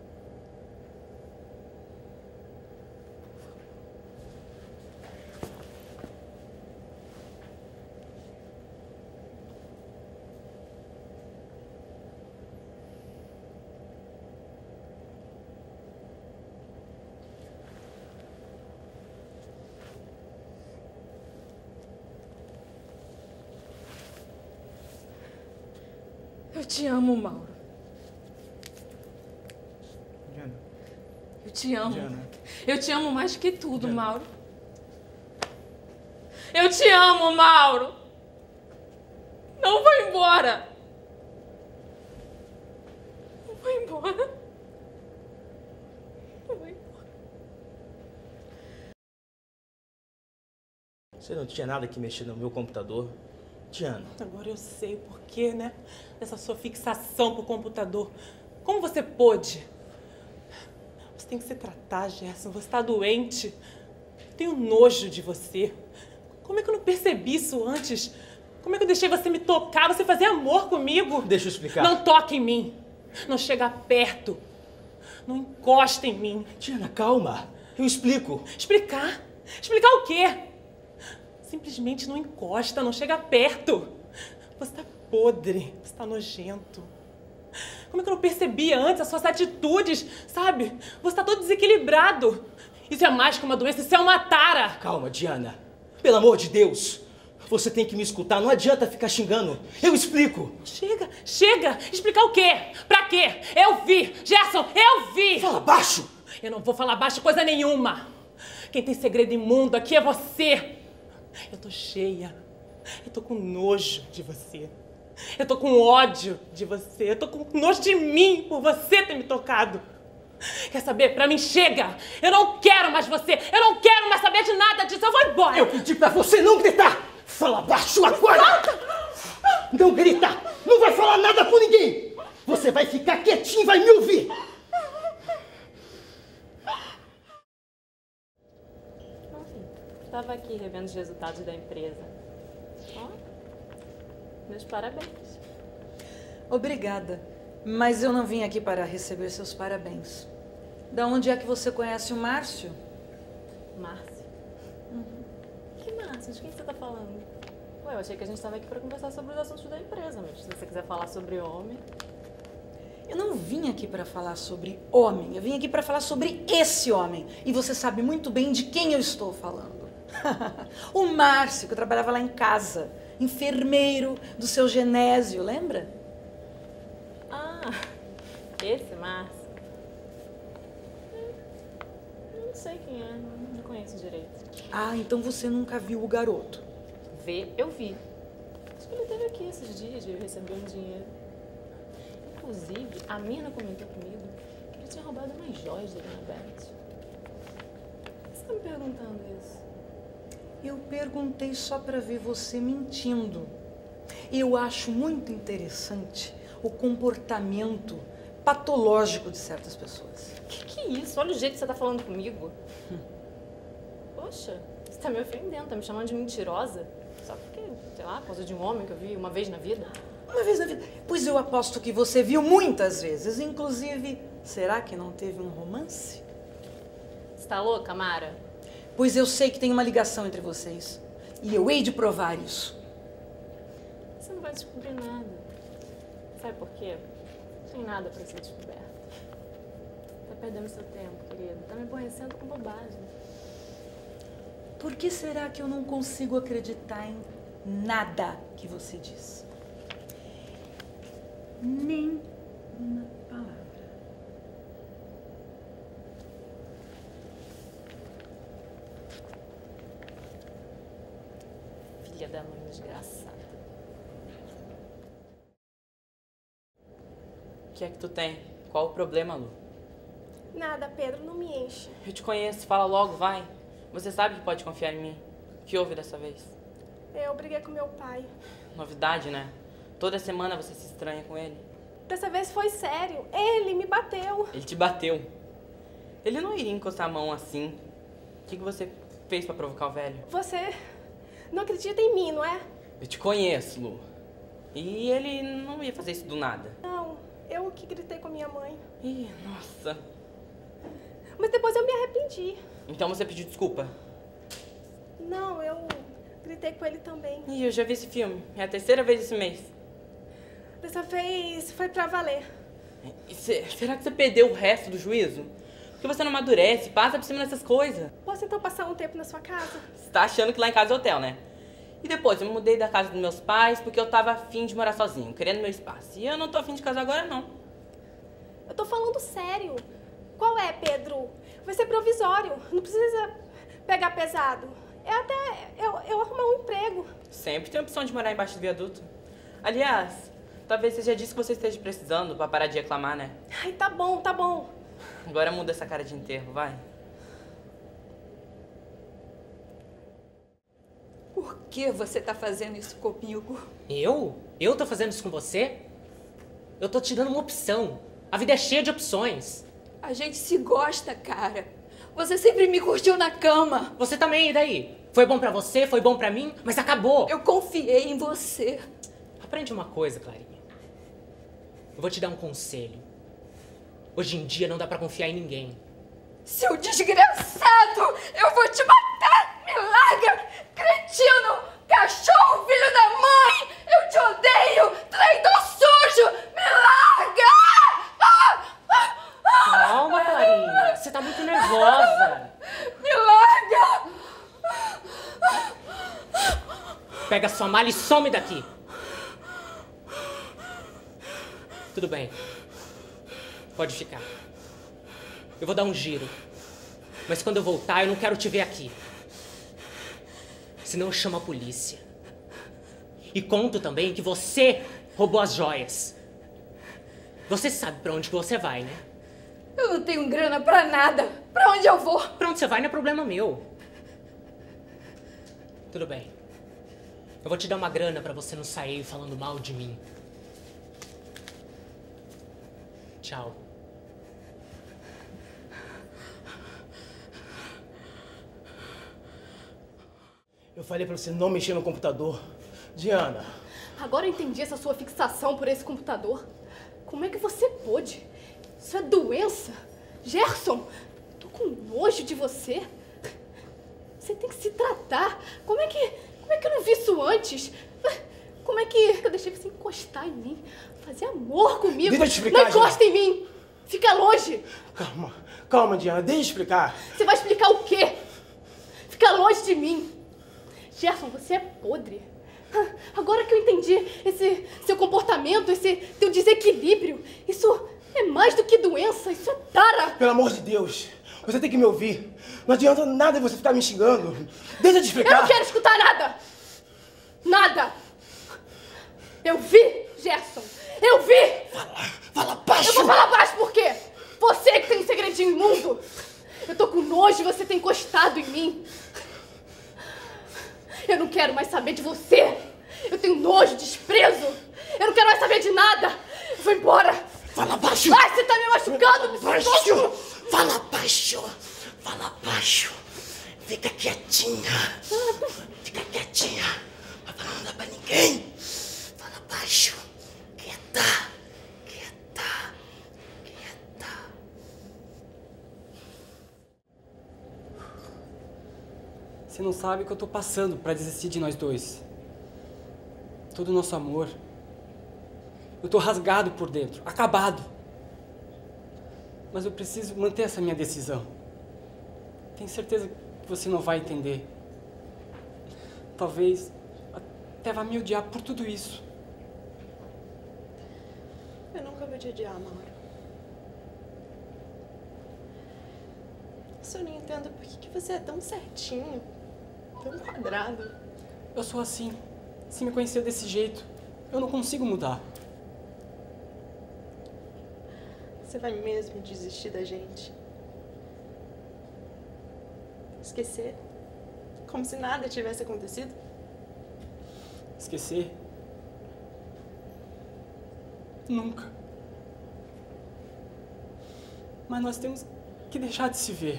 Eu te amo, Mauro. Diana. Eu te amo. Diana. Eu te amo mais que tudo, Mauro. Eu te amo, Mauro. Não vai embora. Não vai embora. Não vai embora. Você não tinha nada que mexer no meu computador? Diana. Agora eu sei o porquê, né? Dessa sua fixação pro computador. Como você pôde? Você tem que se tratar, Gerson. Você tá doente. Eu tenho nojo de você. Como é que eu não percebi isso antes? Como é que eu deixei você me tocar? Você fazer amor comigo? Deixa eu explicar. Não toque em mim. Não chega perto. Não encosta em mim. Diana, calma. Eu explico. Explicar? Explicar o quê? Simplesmente não encosta, não chega perto. Você tá podre, você tá nojento. Como é que eu não percebia antes as suas atitudes, sabe? Você tá todo desequilibrado. Isso é mais que uma doença, isso é uma tara. Calma, Diana. Pelo amor de Deus. Você tem que me escutar, não adianta ficar xingando. Eu explico. Chega, chega. Explicar o quê? Pra quê? Eu vi, Gerson, eu vi. Fala baixo. Eu não vou falar baixo coisa nenhuma. Quem tem segredo imundo aqui é você. Eu tô cheia. Eu tô com nojo de você. Eu tô com ódio de você. Eu tô com nojo de mim por você ter me tocado. Quer saber? Pra mim chega. Eu não quero mais você. Eu não quero mais saber de nada disso. Eu vou embora. Eu pedi pra você não gritar. Fala baixo agora. Não grita. Não vai falar nada com ninguém. Você vai ficar quietinho e vai me ouvir. Estava aqui revendo os resultados da empresa. Ó, meus parabéns. Obrigada, mas eu não vim aqui para receber seus parabéns. Da onde é que você conhece o Márcio? Márcio? Que Márcio? De quem você está falando? Ué, eu achei que a gente estava aqui para conversar sobre os assuntos da empresa, mas se você quiser falar sobre homem... Eu não vim aqui para falar sobre homem, eu vim aqui para falar sobre esse homem. E você sabe muito bem de quem eu estou falando. O Márcio, que eu trabalhava lá em casa, enfermeiro do seu Genésio, lembra? Ah, esse Márcio. Não sei quem é, não conheço direito. Ah, então você nunca viu o garoto? Eu vi. Acho que ele esteve aqui esses dias e recebeu um dinheiro. Inclusive, a Mirna comentou comigo que ele tinha roubado umas joias da Dona Beth. Por que você está me perguntando isso? Eu perguntei só para ver você mentindo. Eu acho muito interessante o comportamento patológico de certas pessoas. Que é isso? Olha o jeito que você tá falando comigo. Poxa, você tá me ofendendo, tá me chamando de mentirosa. Só porque, sei lá, coisa de um homem que eu vi uma vez na vida. Uma vez na vida? Pois eu aposto que você viu muitas vezes. Inclusive, será que não teve um romance? Você tá louca, Mara? Pois eu sei que tem uma ligação entre vocês. E eu hei de provar isso. Você não vai descobrir nada. Sabe por quê? Não tem nada pra ser descoberto. Tá perdendo seu tempo, querido. Tá me aborrecendo com bobagem. Por que será que eu não consigo acreditar em nada que você diz? Nem uma palavra. Filha da mãe desgraçada. O que é que tu tem? Qual o problema, Lu? Nada, Pedro, não me enche. Eu te conheço, fala logo, vai. Você sabe que pode confiar em mim. O que houve dessa vez? Eu briguei com meu pai. Novidade, né? Toda semana você se estranha com ele. Dessa vez foi sério. Ele me bateu. Ele te bateu. Ele não iria encostar a mão assim. O que você fez pra provocar o velho? Você não acredita em mim, não é? Eu te conheço, Lu. E ele não ia fazer isso do nada. Não, eu que gritei com minha mãe. Ih, nossa. Mas depois eu me arrependi. Então você pediu desculpa? Não, eu gritei com ele também. Ih, eu já vi esse filme. É a terceira vez esse mês. Dessa vez foi pra valer. Será que você perdeu o resto do juízo? Porque você não amadurece, passa por cima dessas coisas. Posso então passar um tempo na sua casa? Você tá achando que lá em casa é hotel, né? E depois, eu me mudei da casa dos meus pais porque eu tava afim de morar sozinho, querendo meu espaço. E eu não tô afim de casar agora, não. Eu tô falando sério. Qual é, Pedro? Vai ser provisório. Não precisa pegar pesado. É até eu arrumar um emprego. Sempre tem a opção de morar embaixo do viaduto. Aliás, talvez você já disse que você esteja precisando pra parar de reclamar, né? Ai, tá bom, tá bom. Agora muda essa cara de enterro, vai. Por que você tá fazendo isso comigo? Eu? Eu tô fazendo isso com você? Eu tô te dando uma opção. A vida é cheia de opções. A gente se gosta, cara. Você sempre me curtiu na cama. Você também, e daí? Foi bom pra você, foi bom pra mim, mas acabou. Eu confiei em você. Aprende uma coisa, Clarinha. Eu vou te dar um conselho. Hoje em dia não dá pra confiar em ninguém. Seu desgraçado! Eu vou te matar! Me larga! Cretino! Cachorro, filho da mãe! Eu te odeio! Traidor sujo! Me larga! Calma, Clarinha. Você tá muito nervosa. Me larga! Pega sua mala e some daqui. Tudo bem. Pode ficar. Eu vou dar um giro. Mas quando eu voltar, eu não quero te ver aqui. Senão eu chamo a polícia. E conto também que você roubou as joias. Você sabe pra onde que você vai, né? Eu não tenho grana pra nada. Pra onde eu vou? Pra onde você vai não é problema meu. Tudo bem. Eu vou te dar uma grana pra você não sair falando mal de mim. Tchau. Eu falei pra você não mexer no computador. Diana. Agora eu entendi essa sua fixação por esse computador. Como é que você pôde? Isso é doença. Gerson, tô com nojo de você. Você tem que se tratar. Como é que eu não vi isso antes? Como é que eu deixei você encostar em mim? Fazer amor comigo? Deixa eu te explicar, não encosta em mim. Fica longe. Calma, Diana. Deixa eu explicar. Você vai explicar o quê? Fica longe de mim. Gerson, você é podre. Agora que eu entendi esse seu comportamento, esse teu desequilíbrio, isso é mais do que doença, isso é tara. Pelo amor de Deus, você tem que me ouvir. Não adianta nada você ficar me xingando. Deixa eu te explicar. Eu não quero escutar nada. Nada. Eu vi, Gerson. Eu vi. Fala baixo. Eu vou falar baixo por quê? Você que tem um segredinho imundo. Eu tô com nojo e você tem encostado em mim. Eu não quero mais saber de você. Eu tenho nojo, desprezo. Eu não quero mais saber de nada. Eu vou embora. Fala baixo. Ai, você tá me machucando. Baixo. Fala baixo. Fala baixo. Fica quietinha. Fica quietinha. Não vai falar nada pra ninguém. Fala baixo. Quieta. Você não sabe o que eu tô passando pra desistir de nós dois. Todo o nosso amor. Eu tô rasgado por dentro, acabado. Mas eu preciso manter essa minha decisão. Tenho certeza que você não vai entender. Talvez até vá me odiar por tudo isso. Eu nunca vou te odiar, Mauro. Eu só não entendo por que você é tão certinho, tão quadrado. Eu sou assim. Se me conheceu desse jeito, eu não consigo mudar. Você vai mesmo desistir da gente? Esquecer? Como se nada tivesse acontecido? esquecer. Nunca. Mas nós temos que deixar de se ver.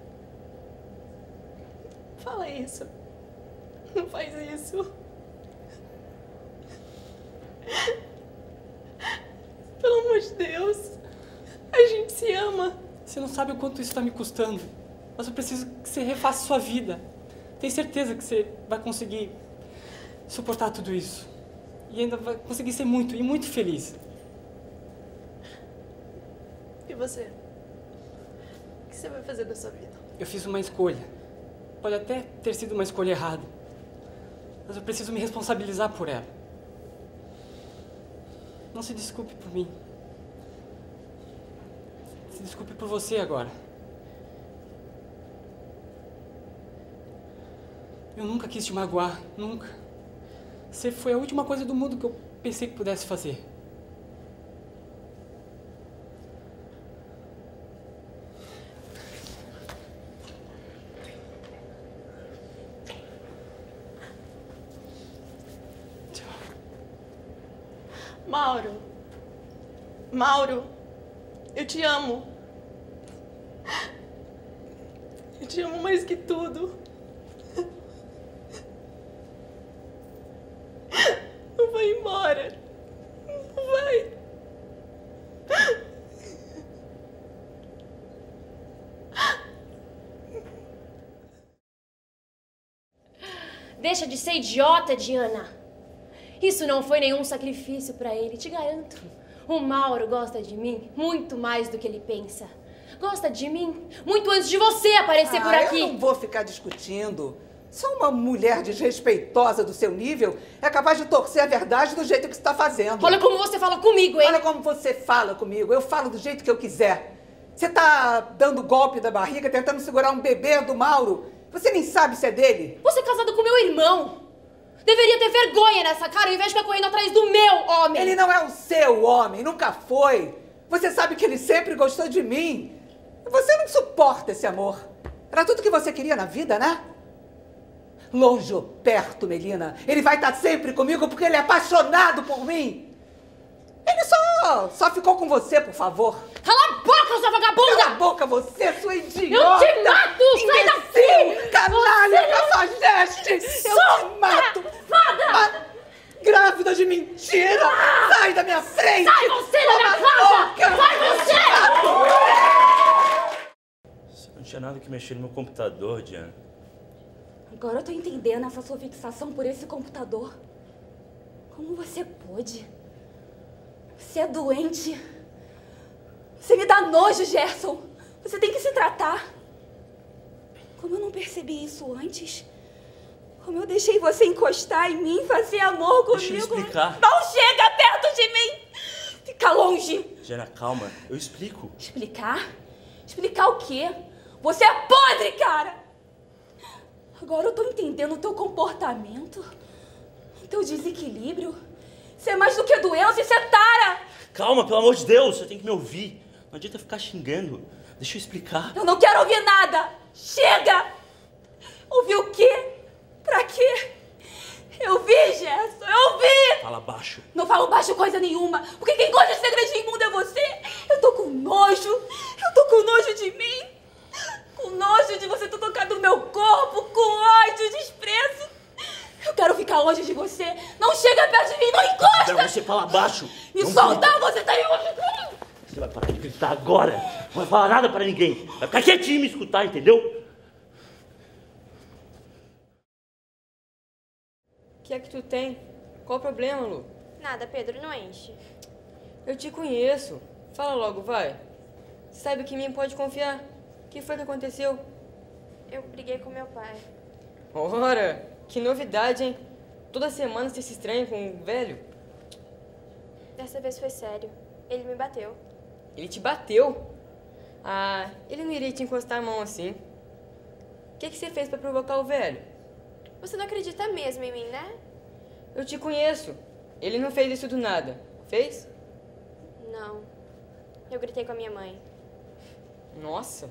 Fala isso. Não faz isso. Pelo amor de Deus. A gente se ama. Você não sabe o quanto isso está me custando. Mas eu preciso que você refaça sua vida. Tenho certeza que você vai conseguir suportar tudo isso. E ainda vai conseguir ser muito e muito feliz. E você? O que você vai fazer da sua vida? Eu fiz uma escolha. Pode até ter sido uma escolha errada. Mas eu preciso me responsabilizar por ela. Não se desculpe por mim. Se desculpe por você agora. Eu nunca quis te magoar, nunca. Você foi a última coisa do mundo que eu pensei que pudesse fazer. Mauro, eu te amo. Eu te amo mais que tudo. Não vai embora. Não vai. Deixa de ser idiota, Diana. Isso não foi nenhum sacrifício pra ele, te garanto. O Mauro gosta de mim muito mais do que ele pensa. Gosta de mim muito antes de você aparecer por aqui. Eu não vou ficar discutindo. Só uma mulher desrespeitosa do seu nível é capaz de torcer a verdade do jeito que você está fazendo. Olha como você fala comigo, hein? Olha como você fala comigo. Eu falo do jeito que eu quiser. Você tá dando golpe da barriga, tentando segurar um bebê do Mauro. Você nem sabe se é dele. Você é casado com meu irmão. Deveria ter vergonha nessa cara ao invés de ficar correndo atrás do meu homem. Ele não é o seu homem, nunca foi. Você sabe que ele sempre gostou de mim. Você não suporta esse amor. Era tudo que você queria na vida, né? Longe ou perto, Melina, ele vai estar sempre comigo porque ele é apaixonado por mim. Ele só ficou com você, por favor. Cala a boca, sua vagabunda! Cala a boca, você, sua idiota! Eu te mato! Sai daqui! Canalha, cafajeste! Eu te mato! Fada! Grávida de mentira! Sai da minha frente! Sai você da minha casa! Sai você! Você não tinha nada que mexer no meu computador, Diana. Agora eu tô entendendo essa sua fixação por esse computador. Como você pôde? Você é doente. Você me dá nojo, Gerson. Você tem que se tratar. Como eu não percebi isso antes? Como eu deixei você encostar em mim, fazer amor comigo? Deixa eu explicar. Não chega perto de mim! Fica longe! Diana, calma. Eu explico. Explicar? Explicar o quê? Você é podre, cara! Agora eu tô entendendo o teu comportamento, o teu desequilíbrio. Você é mais do que doença, isso é tara! Calma, pelo amor de Deus. Você tem que me ouvir. Não adianta ficar xingando. Deixa eu explicar. Eu não quero ouvir nada! Chega! Ouvir o quê? Pra quê? Eu vi, Gerson, eu vi! Fala baixo. Não falo baixo coisa nenhuma, porque quem gosta de segredinho imundo é você! Eu tô com nojo! Eu tô com nojo de mim! Com nojo de você ter tocado no meu corpo, com ódio, desprezo! Eu quero ficar longe de você! Não chega perto de mim, não encosta! Quero você falar baixo. Me Não solta, grita. você tá me machucando! Você vai parar de gritar agora. Não vai falar nada pra ninguém. Vai ficar quietinho e me escutar, entendeu? O que é que tu tem? Qual o problema, Lu? Nada, Pedro, não enche. Eu te conheço. Fala logo, vai. Sabe que em mim pode confiar. O que foi que aconteceu? Eu briguei com meu pai. Ora, que novidade, hein? Toda semana você se estranha com o velho? Dessa vez foi sério. Ele me bateu. Ele te bateu? Ah, ele não iria te encostar a mão assim. O que você fez pra provocar o velho? Você não acredita mesmo em mim, né? Eu te conheço. Ele não fez isso do nada. Fez? Não. Eu gritei com a minha mãe. Nossa.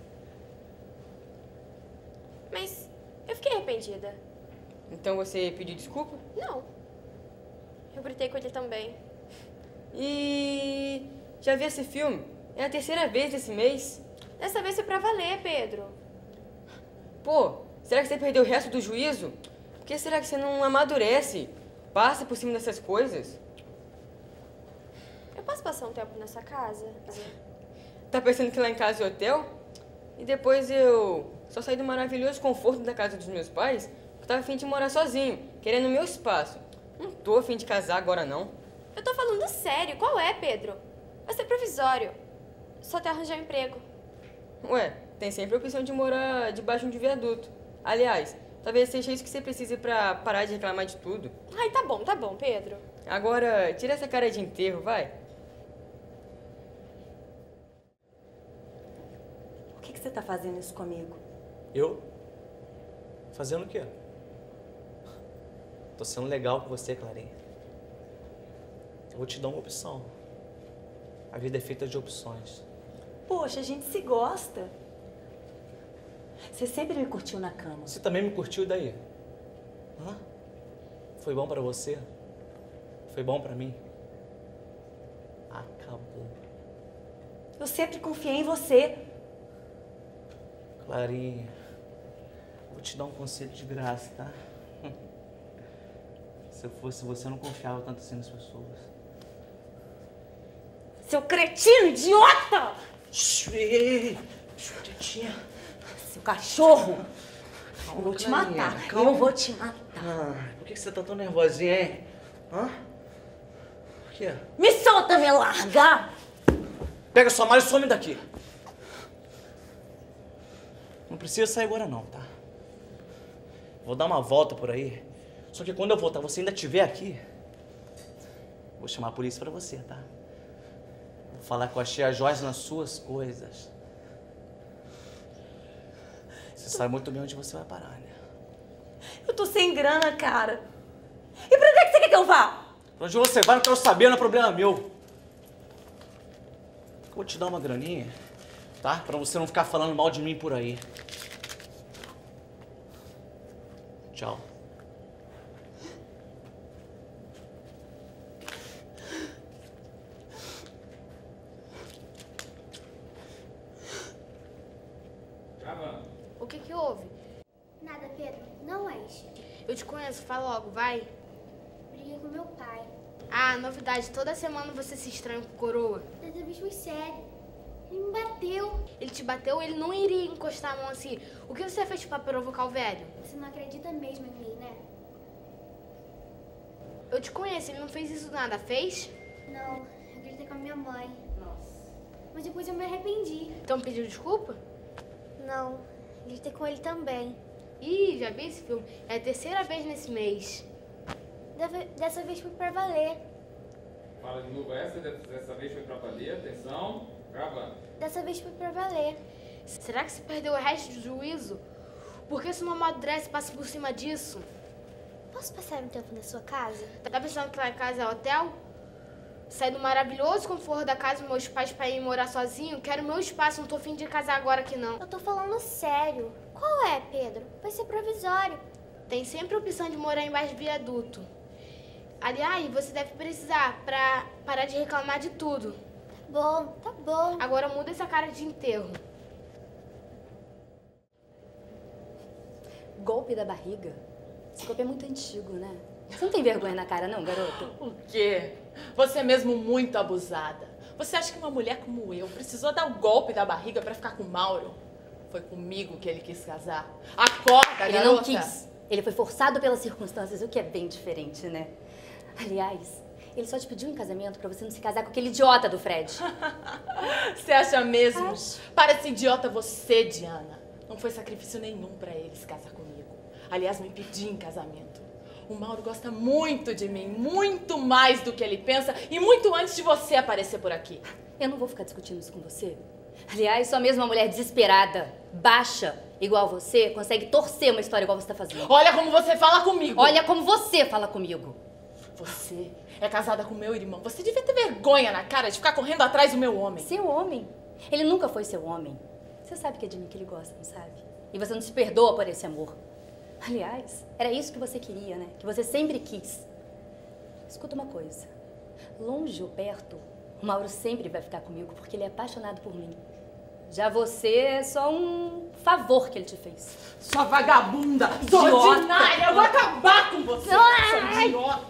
Mas eu fiquei arrependida. Então você pediu desculpa? Não. Eu gritei com ele também. E... já viu esse filme? É a terceira vez desse mês. Dessa vez foi pra valer, Pedro. Pô, será que você perdeu o resto do juízo? Por que será que você não amadurece? Passa por cima dessas coisas? Eu posso passar um tempo nessa casa? Tá pensando que lá em casa é hotel? E depois eu só saí do maravilhoso conforto da casa dos meus pais, porque eu tava a fim de morar sozinho, querendo o meu espaço. Não tô a fim de casar agora, não. Eu tô falando sério. Qual é, Pedro? Vai ser provisório. Só até arranjar um emprego. Ué, tem sempre a opção de morar debaixo de um viaduto. Aliás, talvez seja isso que você precise pra parar de reclamar de tudo. Ai, tá bom, Pedro. Agora, tira essa cara de enterro, vai. Por que você tá fazendo isso comigo? Eu? Fazendo o quê? Tô sendo legal com você, Clarinha. Eu vou te dar uma opção. A vida é feita de opções. Poxa, a gente se gosta. Você sempre me curtiu na cama. Você também me curtiu, e daí? Hã? Foi bom pra você? Foi bom pra mim? Acabou. Eu sempre confiei em você. Clarinha, vou te dar um conselho de graça, tá? Se eu fosse você, eu não confiava tanto assim nas pessoas. Seu cretino, idiota! Tetinha. Seu cachorro! Eu vou te Clarinha, matar. calma. Eu vou te matar. Por que você tá tão nervosinha, hein? Hã? Por quê? Me solta, me larga! Pega sua mala e some daqui. Não precisa sair agora não, tá? Vou dar uma volta por aí. Só que quando eu voltar, você ainda estiver aqui, vou chamar a polícia pra você, tá? Vou falar que eu achei as joias nas suas coisas. Você sabe muito bem onde você vai parar, né? Eu tô sem grana, cara. E pra onde é que você quer que eu vá? Pra onde você vai, não quero saber, não é problema meu. Eu vou te dar uma graninha, tá? Pra você não ficar falando mal de mim por aí. Tchau. O que houve? Nada, Pedro. Não enche. Eu te conheço, fala logo, vai. Briguei com meu pai. Ah, novidade, toda semana você se estranha com o coroa. Dessa vez foi sério. Ele me bateu. Ele te bateu, ele não iria encostar a mão assim. O que você fez pra provocar o velho? Você não acredita mesmo em mim, né? Eu te conheço, ele não fez isso nada, fez? Não, eu gritei com a minha mãe. Nossa. Mas depois eu me arrependi. Então pediu desculpa? Não, gritei com ele também. Ih, já vi esse filme. É a terceira vez nesse mês. Dessa vez foi pra valer. Fala de novo dessa vez foi pra valer, atenção, gravando. Dessa vez foi pra valer. Será que se perdeu o resto do juízo? Por que você não amadurece e passa por cima disso? Posso passar um tempo na sua casa? Tá pensando que lá em casa é hotel? Saí do maravilhoso conforto da casa dos meus pais pra ir morar sozinho? Quero meu espaço, não tô afim de casar agora aqui não. Eu tô falando sério. Qual é, Pedro? Vai ser provisório. Tem sempre a opção de morar embaixo do viaduto. Aliás, você deve precisar pra parar de reclamar de tudo. Tá bom. Agora muda essa cara de enterro. Golpe da barriga? Esse golpe é muito antigo, né? Você não tem vergonha na cara, não, garoto? O quê? Você é mesmo muito abusada. Você acha que uma mulher como eu precisou dar o golpe da barriga pra ficar com o Mauro? Foi comigo que ele quis casar. Acorda, Ele garota! não quis. Ele foi forçado pelas circunstâncias, o que é bem diferente, né? Aliás, ele só te pediu em casamento pra você não se casar com aquele idiota do Fred. Você acha mesmo? Parece idiota você, Diana. Não foi sacrifício nenhum pra ele se casar comigo. Aliás, me pedir em casamento. O Mauro gosta muito de mim, muito mais do que ele pensa e muito antes de você aparecer por aqui. Eu não vou ficar discutindo isso com você. Aliás, só mesmo uma mulher desesperada, baixa, igual você, consegue torcer uma história igual você tá fazendo. Olha como você fala comigo. Olha como você fala comigo. Você é casada com meu irmão. Você devia ter vergonha na cara de ficar correndo atrás do meu homem. Seu homem? Ele nunca foi seu homem. Você sabe que é de mim que ele gosta, não sabe? E você não se perdoa por esse amor. Aliás, era isso que você queria, né? Que você sempre quis. Escuta uma coisa. Longe ou perto, o Mauro sempre vai ficar comigo porque ele é apaixonado por mim. Já você é só um favor que ele te fez. Sua vagabunda! Sua ordinária! Eu vou acabar com você! Sua idiota!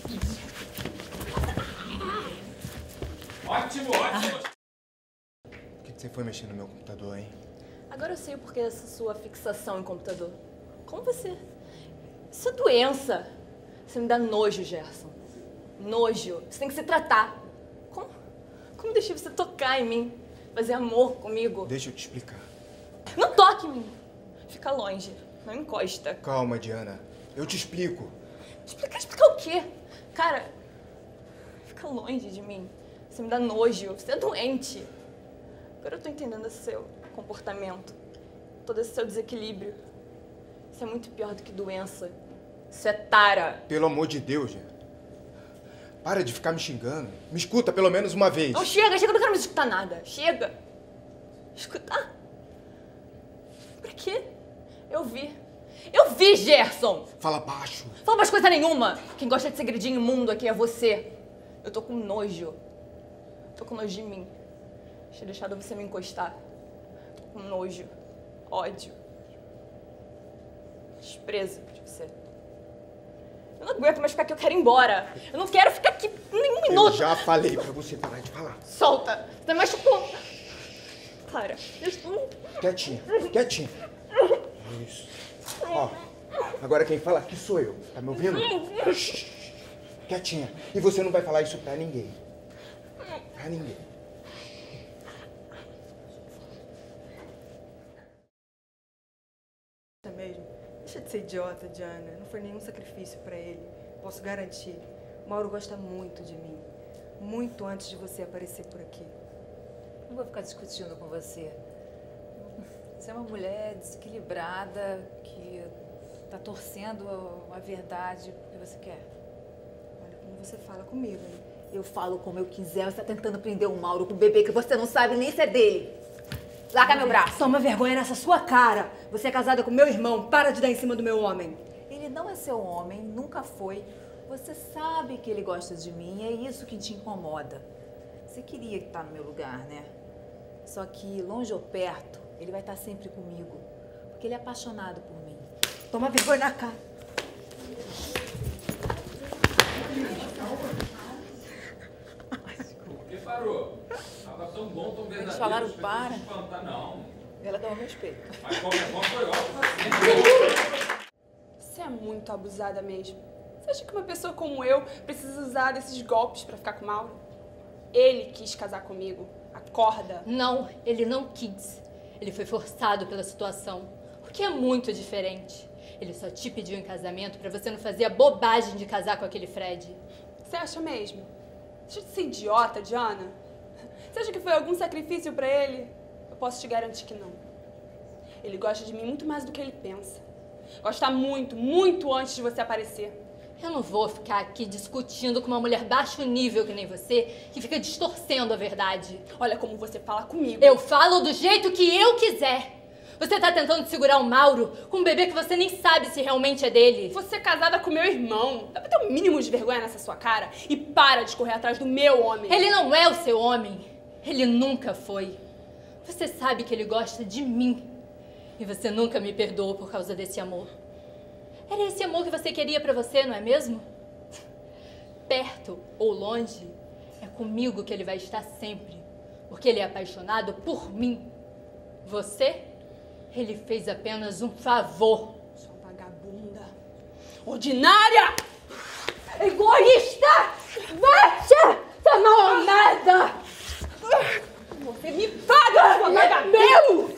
Ótimo, ótimo! Por que você foi mexer no meu computador, hein? Agora eu sei o porquê dessa sua fixação em computador. Como você? Isso é doença. Você me dá nojo, Gerson. Nojo. Você tem que se tratar. Como deixei você tocar em mim? Fazer amor comigo? Deixa eu te explicar. Não toque em mim. Fica longe. Não encosta. Calma, Diana. Eu te explico. Explicar o quê? Cara, fica longe de mim. Você me dá nojo. Você é doente. Agora eu tô entendendo esse seu comportamento. Todo esse seu desequilíbrio. Isso é muito pior do que doença. Isso é tara. Pelo amor de Deus, Diana. Para de ficar me xingando. Me escuta pelo menos uma vez. Não, chega, eu não quero mais escutar nada. Chega. Escutar? Pra quê? Eu vi, Gerson! Fala baixo. Fala mais coisa nenhuma. Quem gosta de segredinho imundo aqui é você. Eu tô com nojo. Tô com nojo de mim. Tinha deixado você me encostar. Tô com nojo. Ódio. Desprezo de você. Eu não aguento mais ficar aqui, eu quero ir embora. Eu não quero ficar aqui nem um minuto. Eu já falei pra você parar de falar. Solta. Você tá me machucando. Para. Quietinha, quietinha. Isso. Ó, agora quem fala aqui sou eu. Tá me ouvindo? Shhh. Quietinha. E você não vai falar isso pra ninguém. Pra ninguém. Mesmo? Deixa de ser idiota, Diana. Não foi nenhum sacrifício pra ele. Posso garantir. O Mauro gosta muito de mim. Muito antes de você aparecer por aqui. Não vou ficar discutindo com você. Você é uma mulher desequilibrada que tá torcendo a verdade que você quer. Olha como você fala comigo, hein? Eu falo como eu quiser. Você tá tentando prender o Mauro com o bebê que você não sabe nem se é dele. Larga meu braço. Toma vergonha nessa sua cara. Você é casada com meu irmão. Para de dar em cima do meu homem. Ele não é seu homem, nunca foi. Você sabe que ele gosta de mim, é isso que te incomoda. Você queria estar no meu lugar, né? Só que, longe ou perto, ele vai estar sempre comigo. Porque ele é apaixonado por mim. Toma vergonha na cara. Por que parou? Tava tão bom, tão verdadeiro. Eles falaram para. Não espantar, não. Ela dá o meu respeito. Mas qualquer forma foi ótimo. Você é muito abusada mesmo. Você acha que uma pessoa como eu precisa usar desses golpes pra ficar com o Mauro? Ele quis casar comigo. Acorda. Não, ele não quis. Ele foi forçado pela situação. O que é muito diferente. Ele só te pediu em casamento pra você não fazer a bobagem de casar com aquele Fred. Você acha mesmo? Deixa de ser idiota, Diana. Você acha que foi algum sacrifício pra ele? Eu posso te garantir que não. Ele gosta de mim muito mais do que ele pensa. Gosta muito, muito antes de você aparecer. Eu não vou ficar aqui discutindo com uma mulher baixo nível que nem você, que fica distorcendo a verdade. Olha como você fala comigo. Eu falo do jeito que eu quiser. Você tá tentando segurar o Mauro com um bebê que você nem sabe se realmente é dele. Você é casada com meu irmão. Dá pra ter um mínimo de vergonha nessa sua cara e para de correr atrás do meu homem. Ele não é o seu homem. Ele nunca foi. Você sabe que ele gosta de mim. E você nunca me perdoou por causa desse amor. Era esse amor que você queria pra você, não é mesmo? Perto ou longe, é comigo que ele vai estar sempre. Porque ele é apaixonado por mim. Você, ele fez apenas um favor. Sua vagabunda. Ordinária! Egoísta! Baixa! Tá mal amada! Você me paga, sua vagabunda!